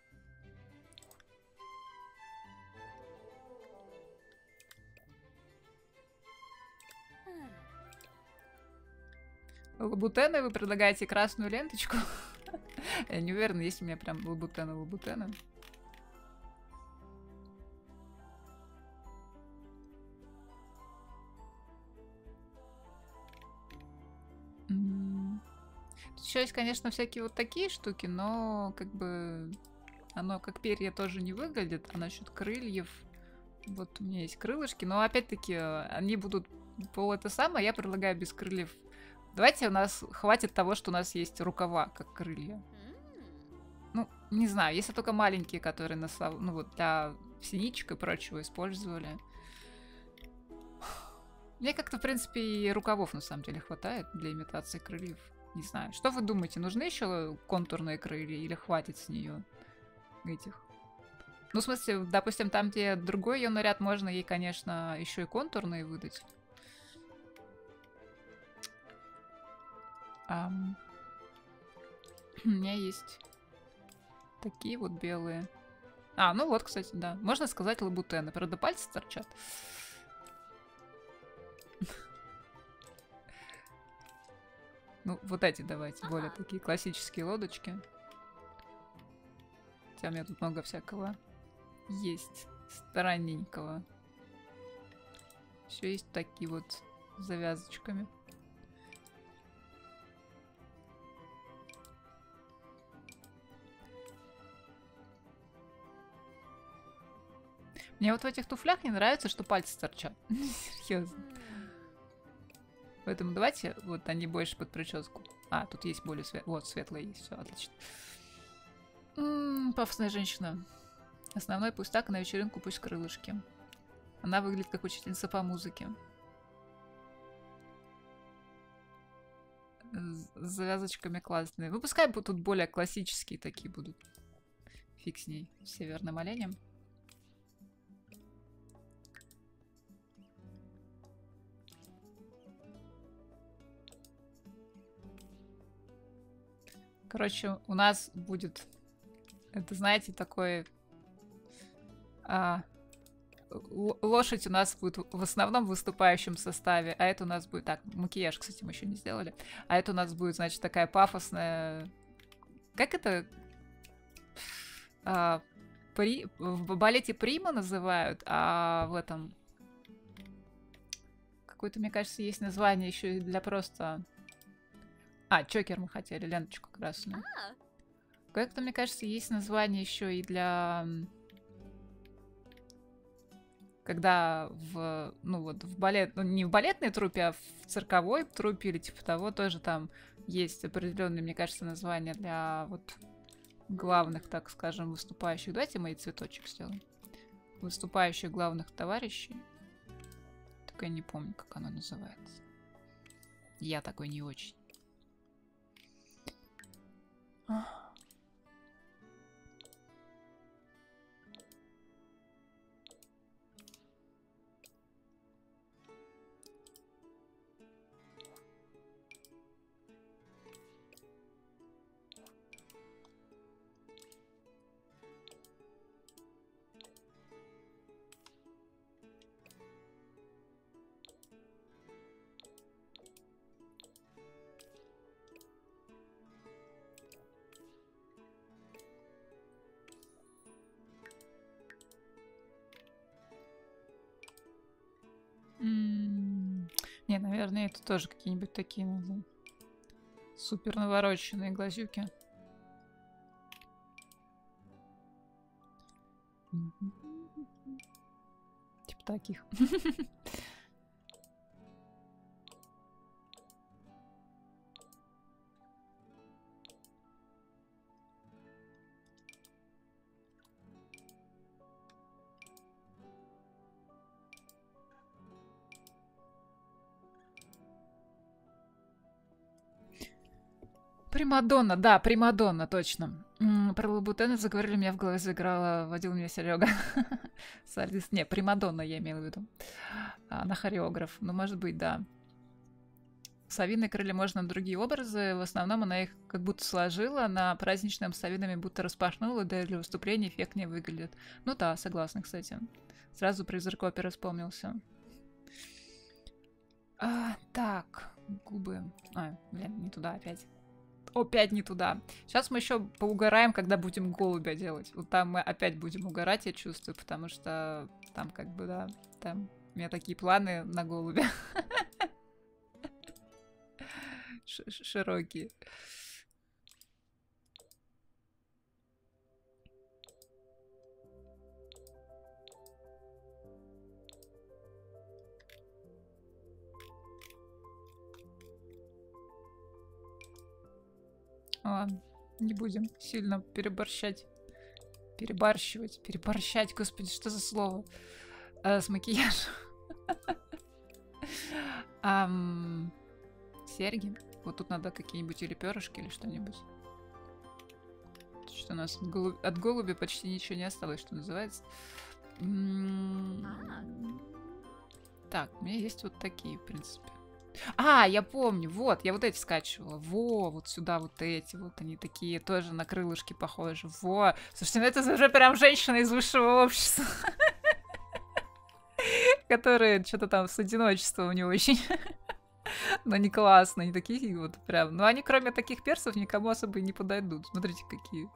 Лабутены, вы предлагаете красную ленточку? Я не уверена, есть у меня прям лабутены. Тут еще есть, конечно, всякие вот такие штуки, но как бы оно как перья тоже не выглядит. А насчет крыльев, вот у меня есть крылышки, но опять-таки они будут по это самое, я предлагаю без крыльев. Давайте у нас хватит того, что у нас есть рукава, как крылья. Ну, не знаю, если только маленькие, которые ну вот для синичек и прочего использовали. Мне как-то, в принципе, и рукавов на самом деле хватает для имитации крыльев. Не знаю. Что вы думаете, нужны еще контурные крылья или хватит с нее этих? Ну, в смысле, допустим, там, где другой ее наряд, можно ей, конечно, еще и контурные выдать. У меня есть такие вот белые. Ну вот, кстати, да. Можно сказать лабутены. Правда, пальцы торчат. Ну, вот эти давайте, более такие классические лодочки. Хотя у меня тут много всякого есть странненького. все есть такие вот с завязочками. Мне вот в этих туфлях не нравится, что пальцы торчат. Серьезно. Поэтому давайте, вот они больше под прическу. А, тут есть более светлые. Вот, светлые есть, все, отлично. Пафосная женщина. Основной пустак, на вечеринку пусть крылышки. Она выглядит как учительница по музыке. С завязочками классные. Ну, пускай тут более классические такие будут. Фиг с ней, с северным оленем. Короче, у нас будет, это, знаете, такой... лошадь у нас будет в основном в выступающем составе, а это у нас будет... Так, макияж, кстати, мы еще не сделали. А это у нас будет, значит, такая пафосная... Как это? В балете прима называют, а в этом... Какое-то, мне кажется, есть название еще и для просто... А, чокер мы хотели, ленточку красную. Как-то, мне кажется, есть название еще и для... Когда в, ну вот, в балет, ну не в балетной труппе, а в цирковой труппе или типа того, тоже там есть определенные, мне кажется, названия для вот главных, так скажем, выступающих. Давайте мы и цветочек сделаем. Выступающих главных товарищей. Только я не помню, как оно называется. Я такой не очень. Не, наверное, это тоже какие-нибудь такие надо. Супер навороченные глазюки. Типа таких. Примадонна, да, Примадонна, точно. Про Лабутены заговорили, у меня в голове заиграла, водил меня Серега. Сардис. Не, Примадонна я имела в виду. Она хореограф. Ну, может быть, да. Совиные крылья можно на другие образы. В основном она их как будто сложила, на праздничном совинами будто распашнула, да и для выступления эффектнее выглядит. Ну да, согласна, кстати. Сразу призрак оперы вспомнился. Так, губы. Блин, не туда опять. Опять не туда. Сейчас мы еще поугараем, когда будем голубя делать. Вот там мы опять будем угорать, я чувствую, потому что там как бы, да, там у меня такие планы на голубя. Широкие. Ладно, не будем сильно переборщать. Переборщать, господи, что за слово? С макияжем. Серьги. Вот тут надо какие-нибудь или перышки, или что-нибудь. Что у нас от голуби почти ничего не осталось, что называется. Так, у меня есть вот такие, в принципе. Я помню, вот, я вот эти скачивала. Вот сюда вот эти, вот они такие, тоже на крылышки похожи. Слушайте, ну это уже прям женщина из высшего общества. Которые что-то там с одиночеством не очень. Но не классно, они такие вот прям. Но они, кроме таких персов, никому особо и не подойдут. Смотрите, какие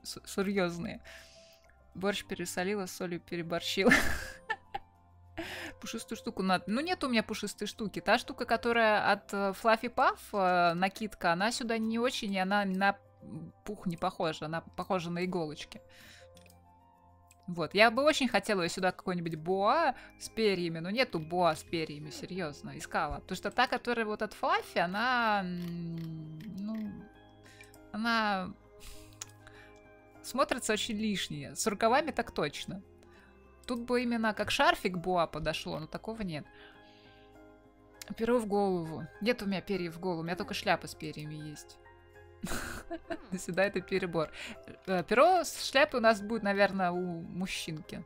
серьезные. Борщ пересолила, солью переборщила. Пушистую штуку надо. Ну, нет у меня пушистой штуки. Та штука, которая от Fluffy Puff, накидка, она сюда не очень, и она на пух не похожа. Она похожа на иголочки. Вот. Я бы очень хотела сюда какой-нибудь боа с перьями, но нету боа с перьями, серьезно. Искала. Потому что та, которая вот от Fluffy, она... Ну... Она... Смотрится очень лишнее. С рукавами так точно. Тут бы именно как шарфик боа подошло, но такого нет. Перо в голову. Нет у меня перьев в голову, у меня только шляпа с перьями есть. Сюда это перебор. Перо с шляпой у нас будет, наверное, у мужчинки.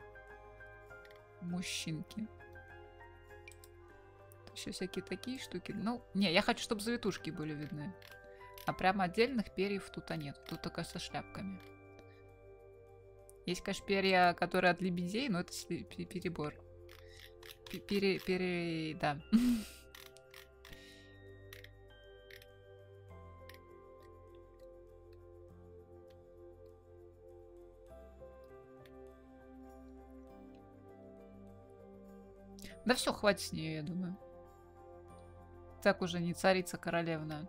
Мужчинки. Еще всякие такие штуки. Ну, не, я хочу, чтобы завитушки были видны. А прямо отдельных перьев тут нет. Тут только со шляпками. Есть, конечно, перья, которые от лебедей, но это перебор. Да. Да все, хватит с нее, я думаю. Так уже не царица королевна.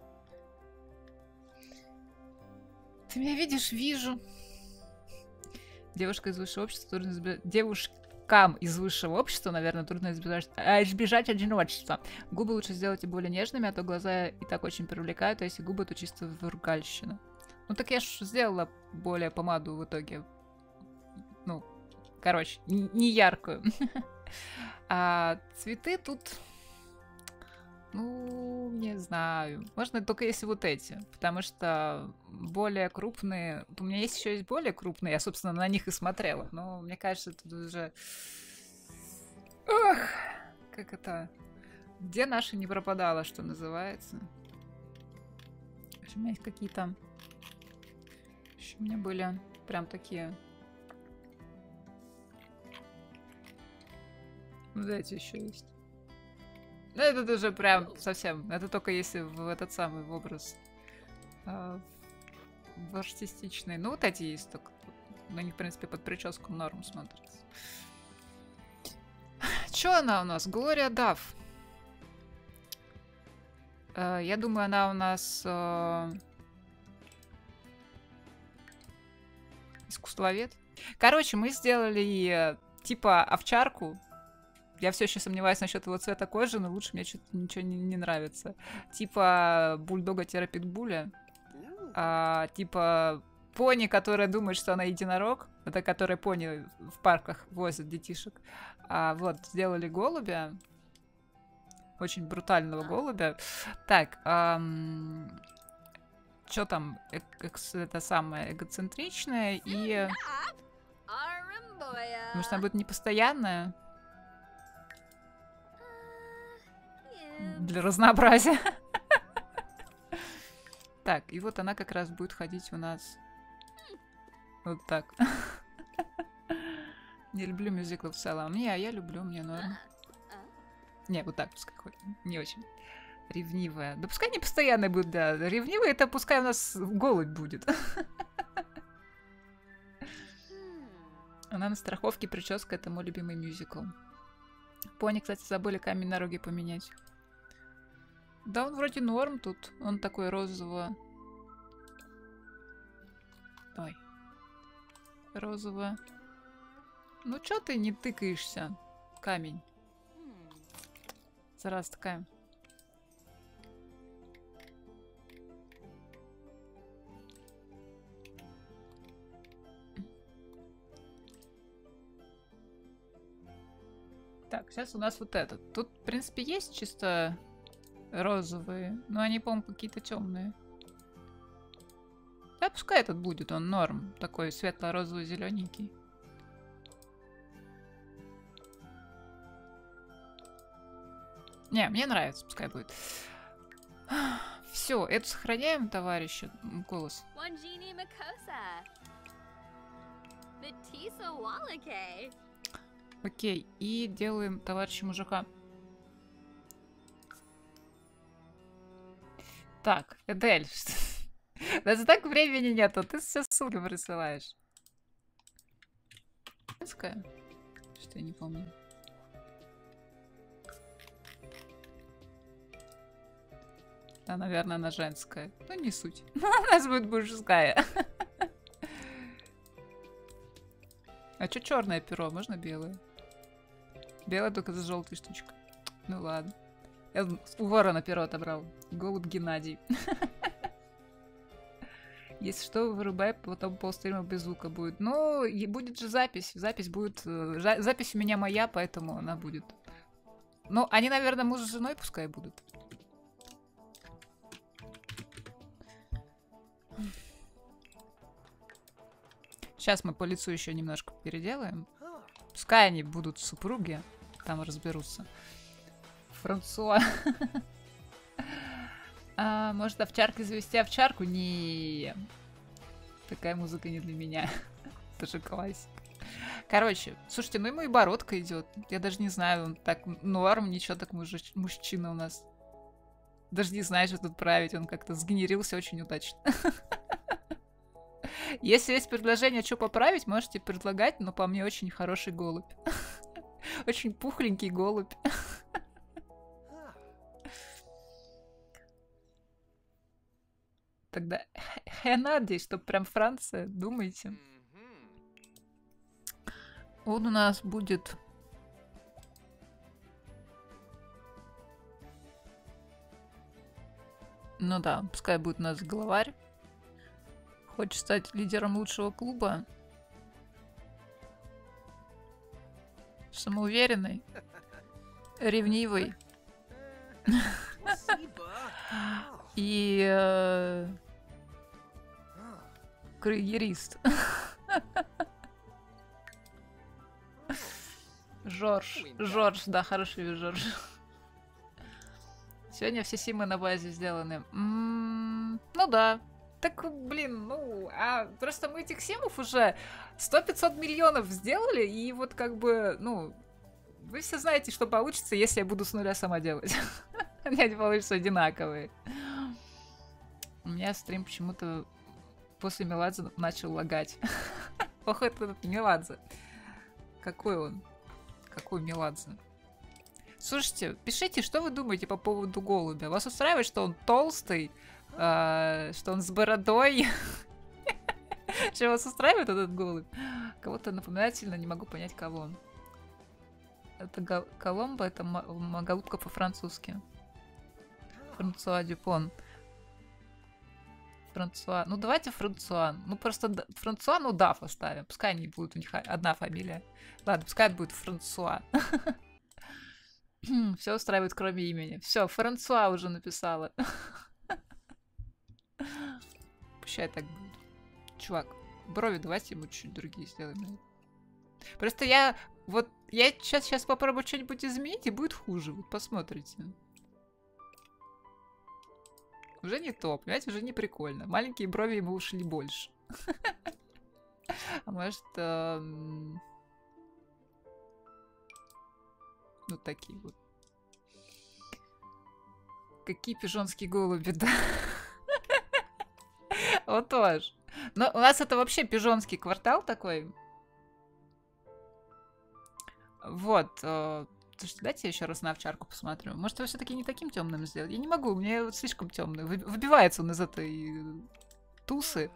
Ты меня видишь? Вижу. Девушка из высшего общества трудно избежать... Девушкам из высшего общества, наверное, трудно избежать одиночества. Губы лучше сделать и более нежными, а то глаза и так очень привлекают, а если губы, то чисто вургальщина. Ну так я ж сделала более помаду в итоге. Ну, короче, не яркую. А цветы тут... Ну, не знаю. Можно только если вот эти. Потому что более крупные... У меня есть еще есть более крупные. Я, собственно, на них и смотрела. Но мне кажется, тут уже... Ох! Как это... Где наша не пропадала, что называется. У меня есть какие-то... Еще у меня были прям такие... Вот эти еще есть. Ну, это даже прям совсем... Это только если в этот самый в образ... в артистичный. Ну, вот эти есть только. На них, в принципе, под прическу норм смотрится. Чё она у нас? Глория Дафф. Я думаю, она у нас... искусствовед. Короче, мы сделали типа овчарку. Я все еще сомневаюсь насчет его цвета кожи, но лучше мне что-то ничего не нравится. Типа бульдога-питбуля. Типа пони, которая думает, что она единорог. Это которая пони в парках возят детишек. Вот, сделали голубя. Очень брутального голубя. Так, что там? Это самое эгоцентричное и... Может, она будет непостоянная? Для разнообразия. Так, и вот она как раз будет ходить у нас вот так. Не люблю мюзиклы в целом. Не, я люблю, мне норм. Не, вот так пускай ходит. Не очень ревнивая. Да пускай не постоянно будет, да. Ревнивая, это пускай у нас голубь будет. Она на страховке, прическа, это мой любимый мюзикл. Пони, кстати, забыли камень на роге поменять. Да, он вроде норм тут. Он такой розово... Ой. Розово. Ну, чё ты не тыкаешься? Камень. Зараза такая. Так, сейчас у нас вот этот. Тут, в принципе, есть чисто розовые, но они, по-моему, какие-то темные. Да, пускай этот будет, он норм. Такой светло-розово-зелененький. Не, мне нравится, пускай будет. Все, эту сохраняем, товарищи. Голос. Окей, и делаем товарища мужика. Так, Эдель. Даже так времени нету, ты все ссылки присылаешь. Что я не помню. Да, наверное, она женская. Ну, не суть. У нас будет мужская. А что черное перо? Можно белое? Белое только за желтой штучкой. Ну ладно. Я у ворона перо отобрал. Голубь Геннадий. Если что, вырубай, потом полстрима без звука будет. Ну, и будет же запись. Запись будет... Запись у меня моя, поэтому она будет. Ну, они, наверное, муж с женой пускай будут. Сейчас мы по лицу еще немножко переделаем. Пускай они будут супруги. Там разберутся. Франсуа. Может, овчаркой завести овчарку? Не. Такая музыка не для меня. Это же классика. Короче, слушайте, ну ему и бородка идет. Я даже не знаю, он так норм, ничего, так мужчина у нас. Даже не знаю, что тут править. Он как-то сгенерился очень удачно. Если есть предложение, что поправить, можете предлагать, но по мне очень хороший голубь. Очень пухленький голубь. Тогда Хенади, что прям Франция, думайте. Он у нас будет... Ну да, пускай будет у нас главарь. Хочет стать лидером лучшего клуба. Самоуверенный. Ревнивый. И... карьерист. Жорж, да, хороший Жорж. Сегодня все симы на базе сделаны. Ну да. Так, блин, ну, просто мы этих симов уже 100-500 миллионов сделали, и вот как бы, ну, вы все знаете, что получится, если я буду с нуля сама делать. У меня не получится одинаковые. У меня стрим почему-то после Меладзе начал лагать. Ох, этот Меладзе. Какой он? Какой Меладзе? Слушайте, пишите, что вы думаете по поводу голубя. Вас устраивает, что он толстый? Что он с бородой? Что вас устраивает этот голубь? Кого-то напоминает сильно, не могу понять, кого. Это Коломбо, это голубка по-французски. Франсуа Дюпон. Франсуа. Ну, давайте Франсуа. Ну, просто Франсуа, ну, Даф оставим. Пускай они будут, у них одна фамилия. Ладно, пускай это будет Франсуа. Все устраивает, кроме имени. Все, Франсуа уже написала. Пущай так будет. Чувак, брови давайте ему чуть-чуть другие сделаем. Просто я сейчас попробую что-нибудь изменить, и будет хуже. Вот посмотрите. Уже не то, понимаете, уже не прикольно. Маленькие брови ему ушли больше. А может... Вот такие вот. Какие пижонские голуби, да. Вот тоже. Но у нас это вообще пижонский квартал такой. Вот. Слушайте, давайте я еще раз на овчарку посмотрю. Может, его все-таки не таким темным сделать? Я не могу, мне вот слишком темный. Выбивается он из этой тусы.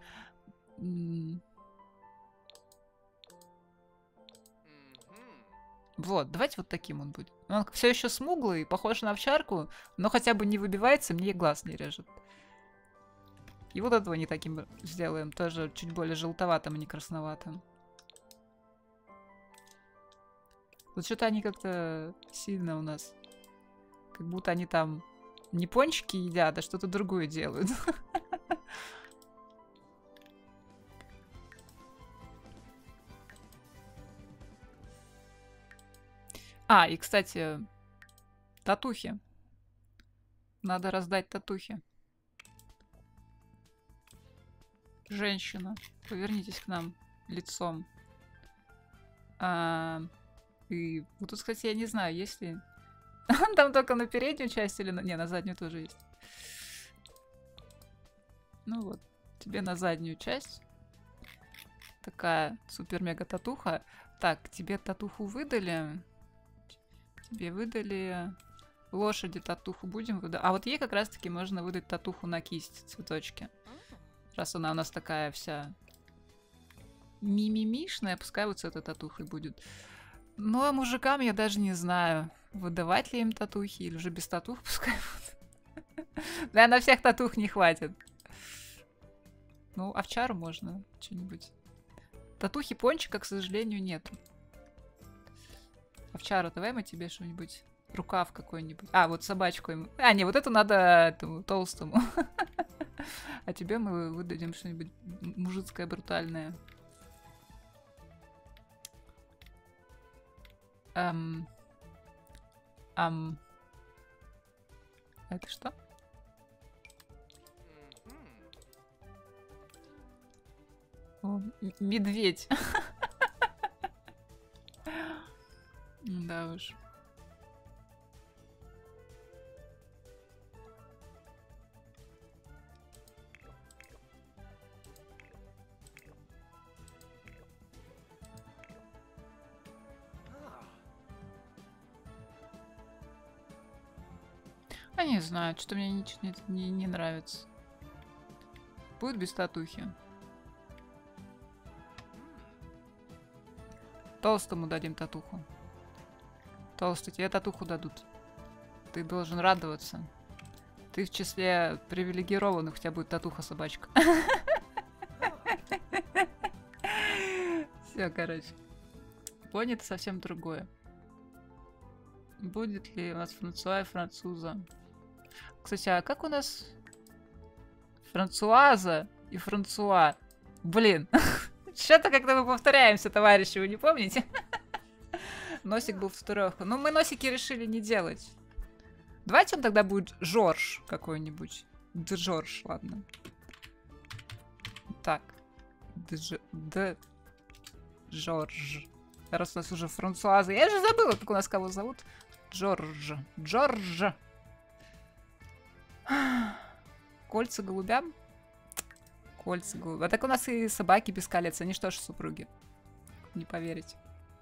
Вот, давайте вот таким он будет. Он все еще смуглый, похож на овчарку, но хотя бы не выбивается, мне глаз не режет. И вот этого не таким сделаем, тоже чуть более желтоватым, а не красноватым. Вот что-то они как-то сильно у нас. Как будто они там не пончики едят, а что-то другое делают. И, кстати, татухи. Надо раздать татухи. Женщина, повернитесь к нам лицом. И вот тут, кстати, я не знаю, есть ли... Там только на переднюю часть или... Не, на заднюю тоже есть. Ну вот, тебе на заднюю часть. Такая супер-мега татуха. Так, тебе татуху выдали. Тебе выдали Лошади татуху будем выдать. А вот ей как раз-таки можно выдать татуху на кисть, цветочки. Раз она у нас такая вся мимимишная, пускай вот с этой татухой будет. Ну, а мужикам я даже не знаю, выдавать ли им татухи или уже без татух пускай будут. Да, на всех татух не хватит. Ну, овчару можно что-нибудь. Татухи пончика, к сожалению, нету. Овчара, давай мы тебе что-нибудь... Рукав какой-нибудь. А, вот собачку ему. А, не, вот эту надо этому толстому. А тебе мы выдадим что-нибудь мужицкое, брутальное. Это что? О, медведь. Да уж. А не знаю, что мне ничего не нравится. Будет без татухи. Толстому дадим татуху. Толстый, тебе татуху дадут. Ты должен радоваться. Ты в числе привилегированных, у тебя будет татуха-собачка. Все, короче. Пони это совсем другое. Будет ли у нас Франсуа и Француза? Кстати, а как у нас Франсуаза и Франсуа? Блин, что-то как-то мы повторяемся, товарищи, вы не помните? Носик был в татуировках. Ну, мы носики решили не делать. Давайте он тогда будет Жорж какой-нибудь. Джордж, ладно. Так. Жорж. Раз у нас уже Франсуаза. Я же забыла, как у нас кого зовут. Джордж. Джордж. Кольца голубям? Кольца голубям. А так у нас и собаки без колец. Они что ж супруги? Не поверите.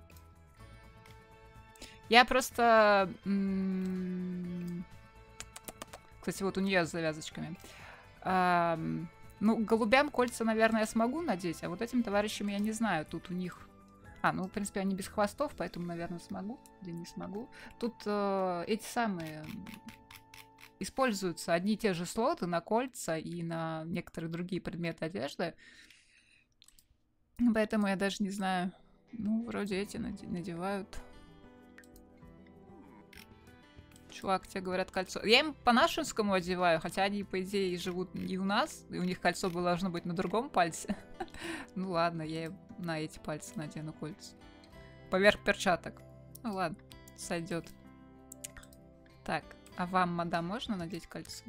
Я просто... Кстати, вот у нее с завязочками. Ну, голубям кольца, наверное, я смогу надеть, а вот этим товарищам я не знаю. Тут у них... ну, в принципе, они без хвостов, поэтому, наверное, смогу или не смогу. Тут эти самые... Используются одни и те же слоты на кольца и на некоторые другие предметы одежды. Поэтому я даже не знаю. Ну, вроде эти надевают. Чувак, тебе говорят кольцо. Я им по-нашенскому одеваю, хотя они, по идее, живут не у нас, и у них кольцо должно быть на другом пальце. Ну ладно, я на эти пальцы надену кольца. Поверх перчаток. Ну ладно, сойдет. Так, а вам, мадам, можно надеть кольцо?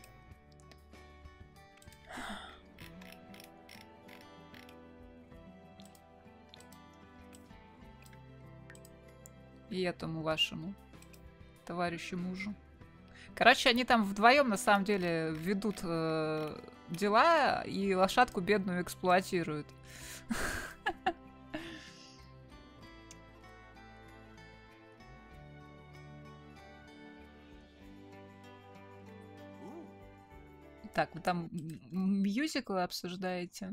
И этому вашему товарищу мужу. Короче, они там вдвоем на самом деле ведут дела и лошадку бедную эксплуатируют. Так, вы там мюзиклы обсуждаете?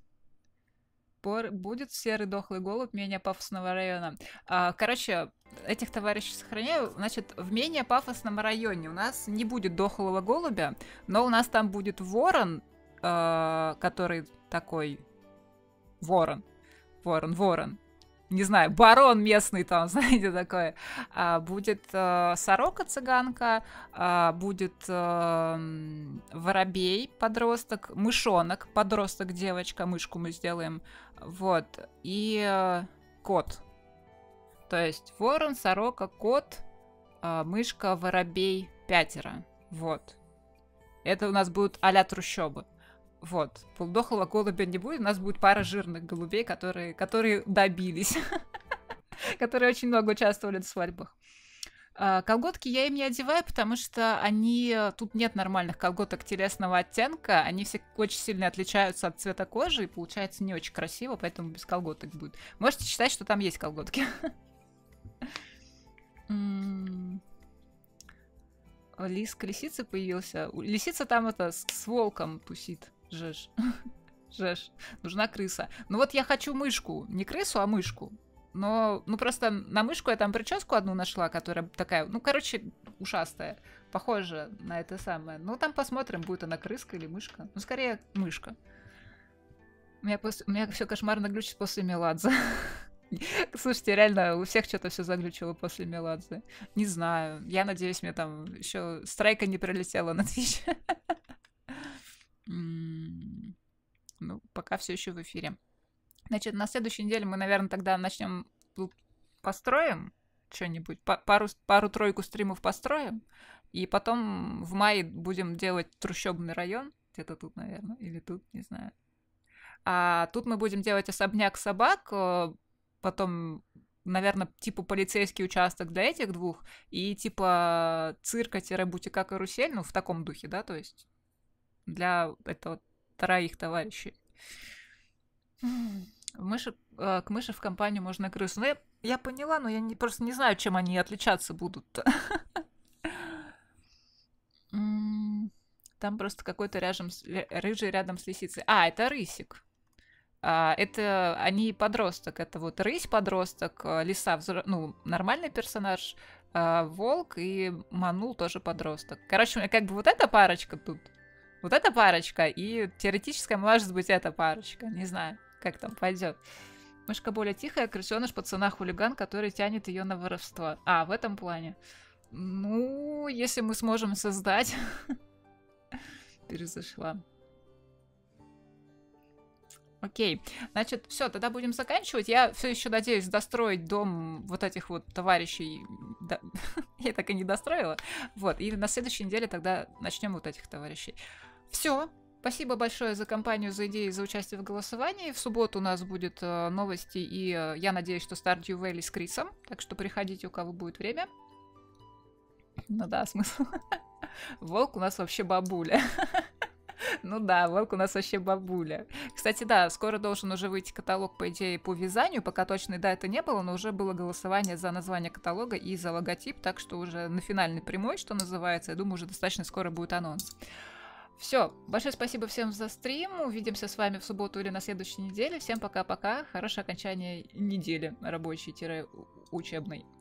Будет серый дохлый голубь менее пафосного района. Короче, этих товарищей сохраняю. Значит, в менее пафосном районе у нас не будет дохлого голубя, но у нас там будет ворон, который такой... Ворон. Не знаю, барон местный там, знаете, такое. Будет сорока-цыганка, будет воробей, подросток, мышонок, подросток, девочка, мышку мы сделаем. Вот. И кот. То есть ворон, сорока, кот, мышка, воробей, 5. Вот. Это у нас будут а-ля трущобы. Вот. Полудохлого голубя не будет. У нас будет пара жирных голубей, которые добились. Которые очень много участвовали в свадьбах. Колготки я им не одеваю, потому что они... Тут нет нормальных колготок телесного оттенка. Они все очень сильно отличаются от цвета кожи. И получается не очень красиво, поэтому без колготок будет. Можете считать, что там есть колготки. Лиск лисицы появился. Лисица там это с волком тусит. Жеж. Жеж. Нужна крыса. Ну вот я хочу мышку. Не крысу, а мышку. Но, ну просто на мышку я там прическу одну нашла, которая такая, ну, короче, ушастая. Похожа на это самое. Ну, там посмотрим, будет она крыска или мышка. Ну, скорее, мышка. У меня все кошмарно глючит после Меладзе. Слушайте, реально, у всех что-то все заглючило после Меладзе. Не знаю. Я надеюсь, мне там еще страйка не прилетела на Twitch. Ну, пока все еще в эфире. Значит, на следующей неделе мы, наверное, тогда начнем построим что-нибудь, пару-тройку стримов построим, и потом в мае будем делать трущобный район, где-то тут, наверное, или тут, не знаю. А тут мы будем делать особняк собак, потом, наверное, типа полицейский участок для этих двух, и типа цирка-бутика карусель, ну, в таком духе, да, то есть для этого троих товарищей. К мыши в компанию можно крысу. Ну, я поняла, но я просто не знаю, чем они отличаться будут. Там просто какой-то рыжий рядом с лисицей. А, это рысик. Это они подросток. Это вот рысь-подросток, лиса, ну, нормальный персонаж, волк и Манул тоже подросток. Короче, как бы вот эта парочка тут. Вот эта парочка, и теоретически может быть эта парочка. Не знаю, как там пойдет. Мышка более тихая, крысеныш пацана-хулиган, который тянет ее на воровство. А, в этом плане. Ну, если мы сможем создать... Перезашла. Окей. Значит, все, тогда будем заканчивать. Я все еще надеюсь достроить дом вот этих вот товарищей. Да. Я так и не достроила. Вот. И на следующей неделе тогда начнем вот этих товарищей. Все. Спасибо большое за компанию, за идеи, за участие в голосовании. В субботу у нас будет новости, и я надеюсь, что Stardew Valley с Крисом. Так что приходите, у кого будет время. Ну да, смысл. Волк у нас вообще бабуля. Ну да, волк у нас вообще бабуля. Кстати, да, скоро должен уже выйти каталог, по идее, по вязанию. Пока точной даты не было, но уже было голосование за название каталога и за логотип. Так что уже на финальной прямой, что называется, я думаю, уже достаточно скоро будет анонс. Все, большое спасибо всем за стрим. Увидимся с вами в субботу или на следующей неделе. Всем пока-пока. Хорошее окончание недели рабочей-учебной.